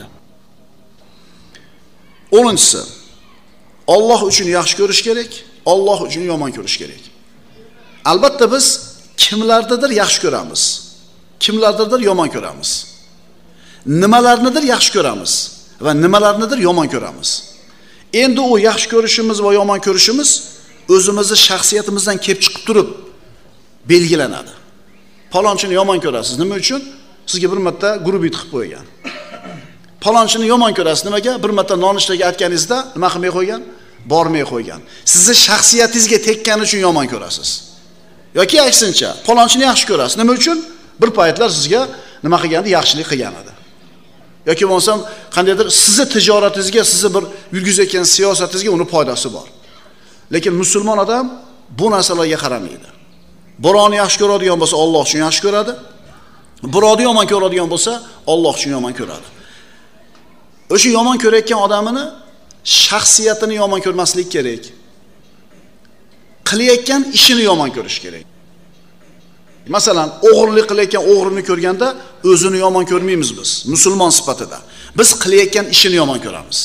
o'ninchisi Alloh uchun yaxshi ko'rish kerak, Alloh uchun yomon ko'rish kerak. Albatta biz kimlardadir yaxshi ko'ramiz, kimlardadir yomon ko'ramiz. Nimalarnidir yaxshi ko'ramiz va nimalarnidir yomon ko'ramiz. Endi u yaxshi ko'rishimiz va yomon ko'rishimiz o'zimizning shaxsiyatimizdan kelib chiqib turib belgilanadi. Palonchini yomon ko'rasiz. Nima uchun? Sizga bir marta grubit qilib qo'ygan. Palonchini yomon ko'rasiz. Nimaga? Bir marta nonushtaga aytganingizda nima qilmay qo'ygan? Bormay qo'ygan. Sizni shaxsiyatingizga tekkani uchun yomon ko'rasiz. Yoki aksincha, palonchini yaxshi ko'rasiz. Nima uchun? Bir paytlar sizga nima qilganda yaxshilik qilgan edi. Yoki bo'lsam, qandaydir sizni tijoratingizga, sizni bir yurgizayotgan siyosatingizga uni foydasi bor. Lekin musulmon odam bu narsalarga qaramaydi. Birovni yaxshi ko'radigan bo'lsa, Alloh uchun yaxshi ko'radi. Birovni yomon ko'radigan bo'lsa, Alloh uchun yomon ko'radi. O'sha yomon ko'rayotgan odamini shaxsiyatini yomon ko'rmaslik kerak. Qilayotgan ishini yomon ko'rish kerak. Masalan, o'g'irlik qilayotgan o'g'rini ko'rganda o'zini yomon ko'rmaymiz biz, musulmon sifatida. Biz qilayotgan ishini yomon ko'ramiz.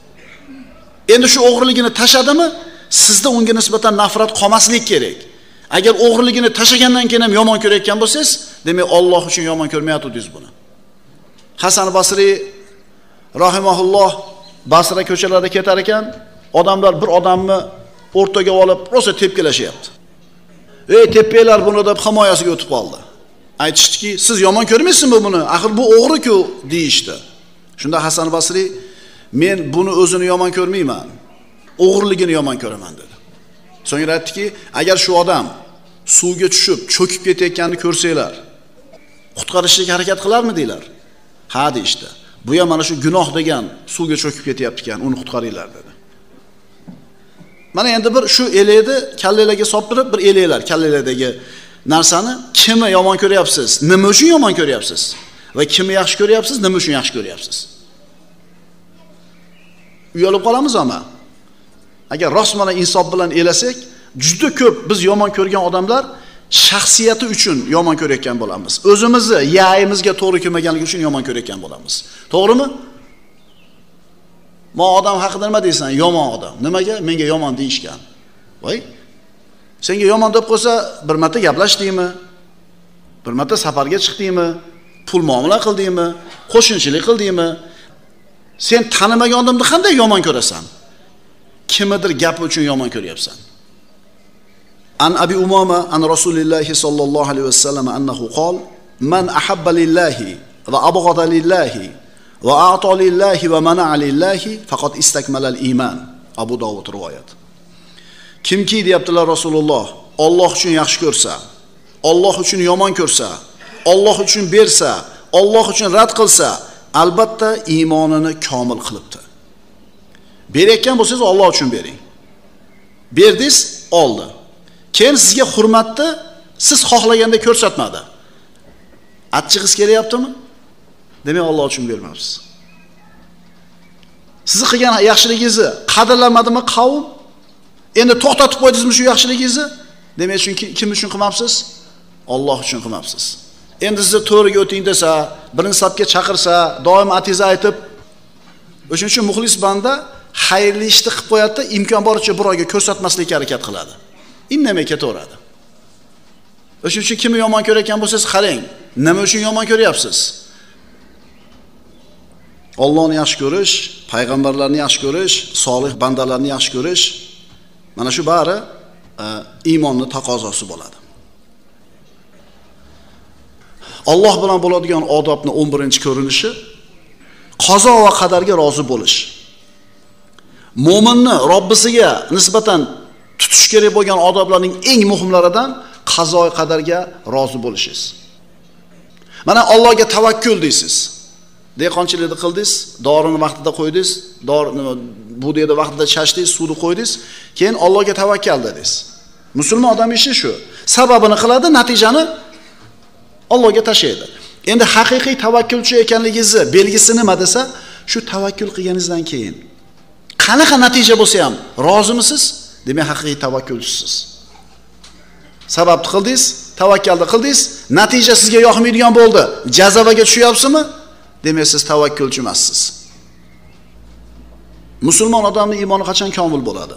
Endi shu o'g'irligini tashadimi, sizda unga nisbatan nafrat qolmaslik kerak. Agar o'g'irligini tashagandan keyin ham yomon ko'rayotgan bo'lsangiz, demak Alloh uchun yomon ko'rmayotdingiz buni. Hasan Basri rahimahulloh Basra ko'chalarida ketar ekan, odamlar bir odamni o'rtaga olib, rosa tepkilashyapti. Ey teppelar buni deb himoyasiga o'tib qoldi. Aytishdiki, siz yomon ko'rmaysizmi buni? Axir bu o'g'ri-ku deyishdi. Shunda Hasan Basri, men buni o'zini yomon ko'rmayman, o'g'irligini yomon ko'raman dedi. So'ngra aytdiki, agar shu odam suvga tushib, cho'kib ketayotganini ko'rsanglar, qutqarishga harakat qilarmidinglar? Ha deydi. Bu ham mana shu gunoh degan suvga cho'kib ketyapti ekan, uni qutqaringlar dedi. Mana endi bir shu elakni kallalarga solib bir elaklar, kallalardagi narsani kimni yomon ko'ryapsiz, nima uchun yomon ko'ryapsiz va kimni yaxshi ko'ryapsiz, nima uchun yaxshi ko'ryapsiz? Uyalib qolamiz ama agar rostmana insof bilan elasak, juda ko'p biz yomon ko'rgan odamlar shaxsiyati uchun yomon ko'rayotgan bo'lamiz. O'zimizni yayimizga to'g'ri kelmaganligi uchun yomon ko'rayotgan bo'lamiz. To'g'rimi? Ma odam haqida nima deysan? Yomon odam. Nimaga? Menga yomon deyishgan. Voy. Senga yomon deb qo'ysa, bir marta gaplashdingmi? Bir marta safarga chiqdingmi? Pul muomala qildingmi? Qo'shnichilik qildingmi? Sen tanimagan odamni qanday yomon ko'rasan? Kimdir gapi uchun yomon ko'ryapsan. An Abi Umama an Rasululloh sallallohu alayhi vasallam annahu qol: "Man ahabba lillahi va abghada lillahi va a'ta lillahi va mana'a lillahi faqat istakmala al-iman." Abu Dovud rivoyat. Kimki deyaptilar Rasululloh, Alloh uchun yaxshi ko'rsa, Alloh uchun yomon ko'rsa, Alloh uchun bersa, Alloh uchun rad qilsa, albatta iymonini komil qilibdi. Berayotgan bo'lsangiz Alloh uchun bering. Berdingiz, oldi. Keyin sizga hurmatni siz xohlaganda ko'rsatmadi. Achchig'ingiz kelyaptimi? Demak Alloh uchun bermabsiz. Siz qilgan yaxshiligingizni qadrlamadimi qavm? Endi to'xtatib qo'ydingizmi shu yaxshiligingizni? Demak chunki kim uchun qilmabsiz? Alloh uchun qilmabsiz. Endi sizni to'riga o'ting desa, birinchi safga chaqirsa, doim atiz aytib, o'shuning uchun muxlis banda xayrli ishni qilib qo'yadi, imkon boricha birovga ko'rsatmaslikka harakat qiladi. Indamay ketaveradi. O'shuning uchun kimni yomon ko'rayotgan bo'lsangiz qarang, Nima uchun yomon ko'ryapsiz? Allohni yaxshi ko'rish, payg'ambarlarni yaxshi ko'rish, solih bandalarni yaxshi ko'rish, mana shu bari iymonning taqozosi bo'ladi. Alloh bilan bo'ladigan odobning o'n birinchi ko'rinishi qazo va qadarga rozi bo'lish. Mo'minni Robbisiga nisbatan tutish kerak bo'lgan odoblarning eng muhimlaridan qazo va qadarga rozi bo'lishingiz. Mana Allohga tavakkul deysiz. Dehqonchilikni qildingiz, dorini vaqtida qo'ydingiz, dorini bu yerda vaqtida chashdingiz, suvni qo'ydingiz, keyin Allohga tavakkal dedingiz. Musulmon odam ishi shu. Sababini qiladi, natijani Allohga tashlaydi. Endi haqiqiy tavakkulchi ekanligingizni belgisi nima desa, shu tavakkul qilganingizdan keyin qanaqa natija bo'lsa ham rozimisiz? Demak, haqiqiy tavakkulchisiz. Sababni qildingiz, tavakkalni qildingiz, natija sizga yoqmaydigan bo'ldi. Jazobaga tushyapsizmi? Demak, siz tavakkulchi emassiz. Musulmon odamning iymoni qachon komil bo'ladi?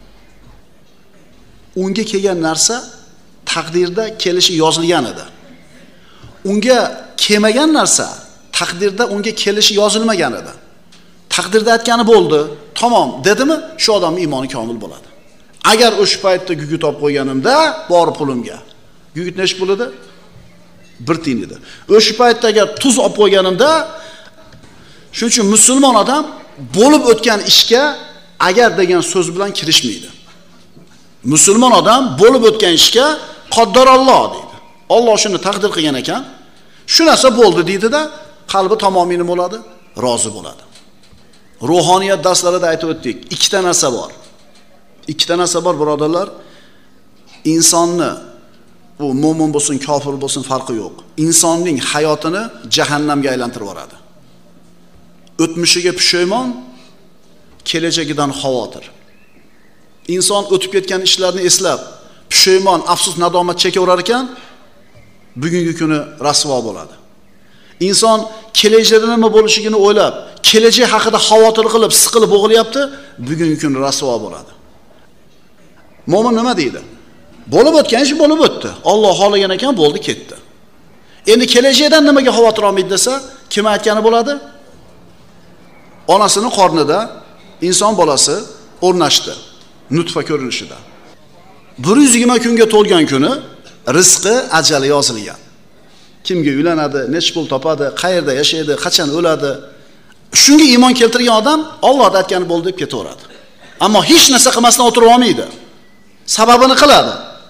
Unga kelgan narsa taqdirda kelishi yozilgan edi. Unga kelmagan narsa taqdirda unga kelishi yozilmagan edi. Taqdirda aytgani bo'ldi, tamom dedimi, shu odamning iymoni komil bo'ladi. Agar o'sha paytda gugurt olib qo'yganimda bor pulimga. Gugurt necha pul edi? bir tiyin edi. O'sha paytda agar tuz olib qo'yganimda, shuning uchun musulmon odam bo'lib o'tgan ishga agar degan so'z bilan kirishmaydi. Musulmon odam bo'lib o'tgan ishga qaddaralloh deydi. Alloh shuni taqdir qilgan ekan, shu narsa bo'ldi deydi-da, qalbi tamomiy nima bo'ladi? Rozi bo'ladi. Ruhoniyat darslarida aytib o'tdik, ikkita narsa bor. Ikkita narsa bor, birodarlar. Insonni, u mo'min bo'lsin, kofir bo'lsin farqi yo'q. Insonning hayotini jahannamga aylantirib yuboradi. O'tmishiga pushaymon, kelajagidan xavotir. Inson o'tib ketgan ishlarni eslab, pushaymon, afsus, nadomat chekaverar ekan, bugungi kuni rasvo bo'ladi. Inson kelajakda nima bo'lishini o'ylab, kelajak haqida xavotir qilib, siqilib bo'g'ilyapti, bugungi kuni rasvo bo'ladi. Mo'min nima deydi? Bo'lib o'tgan ish bo'lib o'tdi. Alloh xohlagan ekan, bo'ldi, ketdi. Endi kelajakdan nimaga xavotir olmaydi desa, kim aytgani bo'ladi? Onasining qornida inson bolasi o'rnashdi, nutfa ko'rinishida. bir yuz yigirma kunga to'lgan kuni rizqi, ajali yozilgan. Kimga uylanadi, nechta pul topadi, qayerda yashaydi, qachon o'ladi. Shunga iymon keltirgan odam Alloh aytgani bo'ldi deb ketaveradi. Ammo hech narsa qilmasdan o'tirib olmaydi. Sababini qiladi.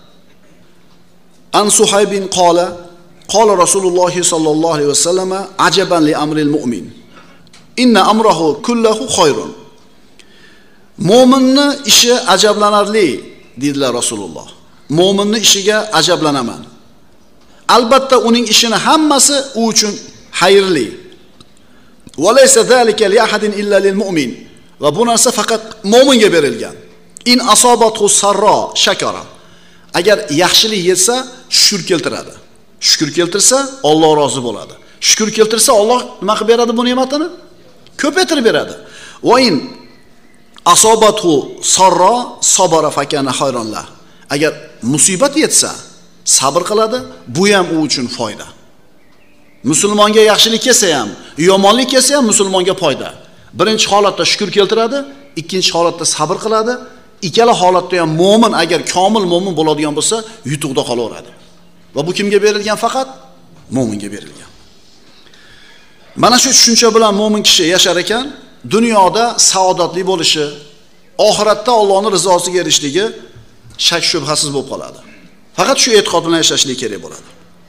An Suhaybin qala, qala Rasululloh sallallohu alayhi vasallam, ajaban li amril mu'min. Inna amrahu kulluhu khayrun. Mo'minning ishi ajablanarli, dedilar Rasululloh. Mo'minning ishiga ajablanaman. Albatta uning ishini hammasi u uchun xayrli. Va laysa zalika li ahadin illa lil mu'min. Va bu narsa faqat mo'minga berilgan. In asobathu sarro shakara. Agar yaxshilik yetsa, shukr keltiradi. Shukr keltirsa, Alloh rozi bo'ladi. Shukr keltirsa, Alloh nima qilib beradi bu ne'matini? Ko'paytirib beradi. Va in asobathu sarro sabara fakana xayronlah. Agar musibat yetsa, sabr qiladi, bu ham u uchun foyda. Musulmonga yaxshilik kelsa ham, yomonlik kelsa ham musulmonga foyda. Birinchi holatda shukr keltiradi, ikkinchi holatda sabr qiladi. Ikkala holatda ham mo'min agar komil mo'min bo'ladigan bo'lsa, yutuqda qolaveradi. Va bu kimga berilgan? Faqat mo'minga berilgan. Mana shu tushuncha bilan mo'min kishi yashar ekan, dunyoda saodatli bo'lishi, oxiratda Allohning rizosiga erishligi shak shubhasiz bo'lib qoladi. Faqat shu e'tiqod bilan yashashlik kerak bo'ladi.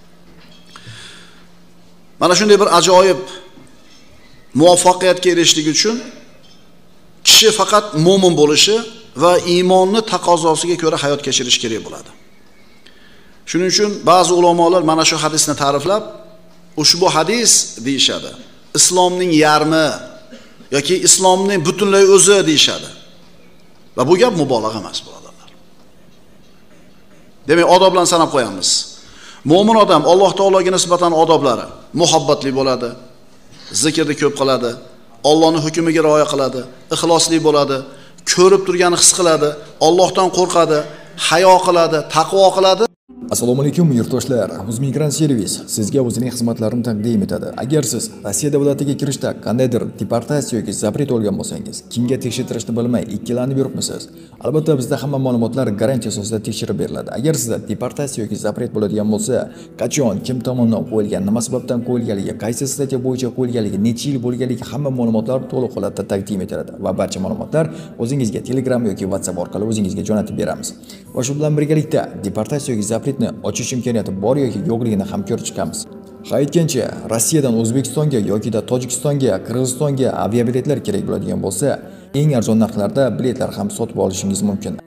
Mana shunday bir ajoyib muvaffaqiyatga erishishlik uchun kishi faqat mo'min bo'lishi va iymonni taqozosiga ko'ra hayot kechirish kerak bo'ladi. Shuning uchun ba'zi ulamolar mana shu hadisni ta'riflab, ushbu hadis deyshadi. Islomning yarmi yoki islomning butunlay o'zi deyshadi. Va bu gap mubolag'a emas, birodarlar. Demak, odoblarni sanab qo'yamiz. Mo'min odam Alloh taologa nisbatan odoblari muhabbatli bo'ladi, zikrni ko'p qiladi, Allohning hukmiga rioya qiladi, ixlosli bo'ladi, ko'rib turgani his qiladi, Allohdan qo'rqadi, hayo qiladi, taqvo qiladi. Assalomu alaykum yurtdoshlar. Uzmigran servis sizga o'zining xizmatlarini taqdim etadi. Agar siz Rossiya davlatiga kirishda qandaydir deportatsiya yoki zapret olgan bo'lsangiz, kimga tekshirtirishni bilmay ikkilanib yuribmisiz? Albatta bizda hamma ma'lumotlar garantiya asosida tekshirib beriladi. Agar sizda deportatsiya yoki zapret bo'ladigan bo'lsa, qachon, kim tomonidan qo'yilgan, nima sababdan qo'yilganligi, qaysi statiya bo'yicha qo'yilganligi, necha yil bo'lganligi hamma ma'lumotlar to'liq holatda taqdim etiladi va barcha ma'lumotlar o'zingizga Telegram yoki WhatsApp orqali o'zingizga jo'natib beramiz. Va shu bilan birgalikda deportatsiya yoki zapretni ochish imkoniyati bor yoki yo'qligini ham ko'rib chiqamiz. Ha aytgancha, Rossiyadan O'zbekistonga yoki da Tojikistonga, Qirg'izistonga aviabiletlar kerak bo'ladigan bo'lsa, eng arzon narxlarda biletlar ham sotib olishingiz mumkin.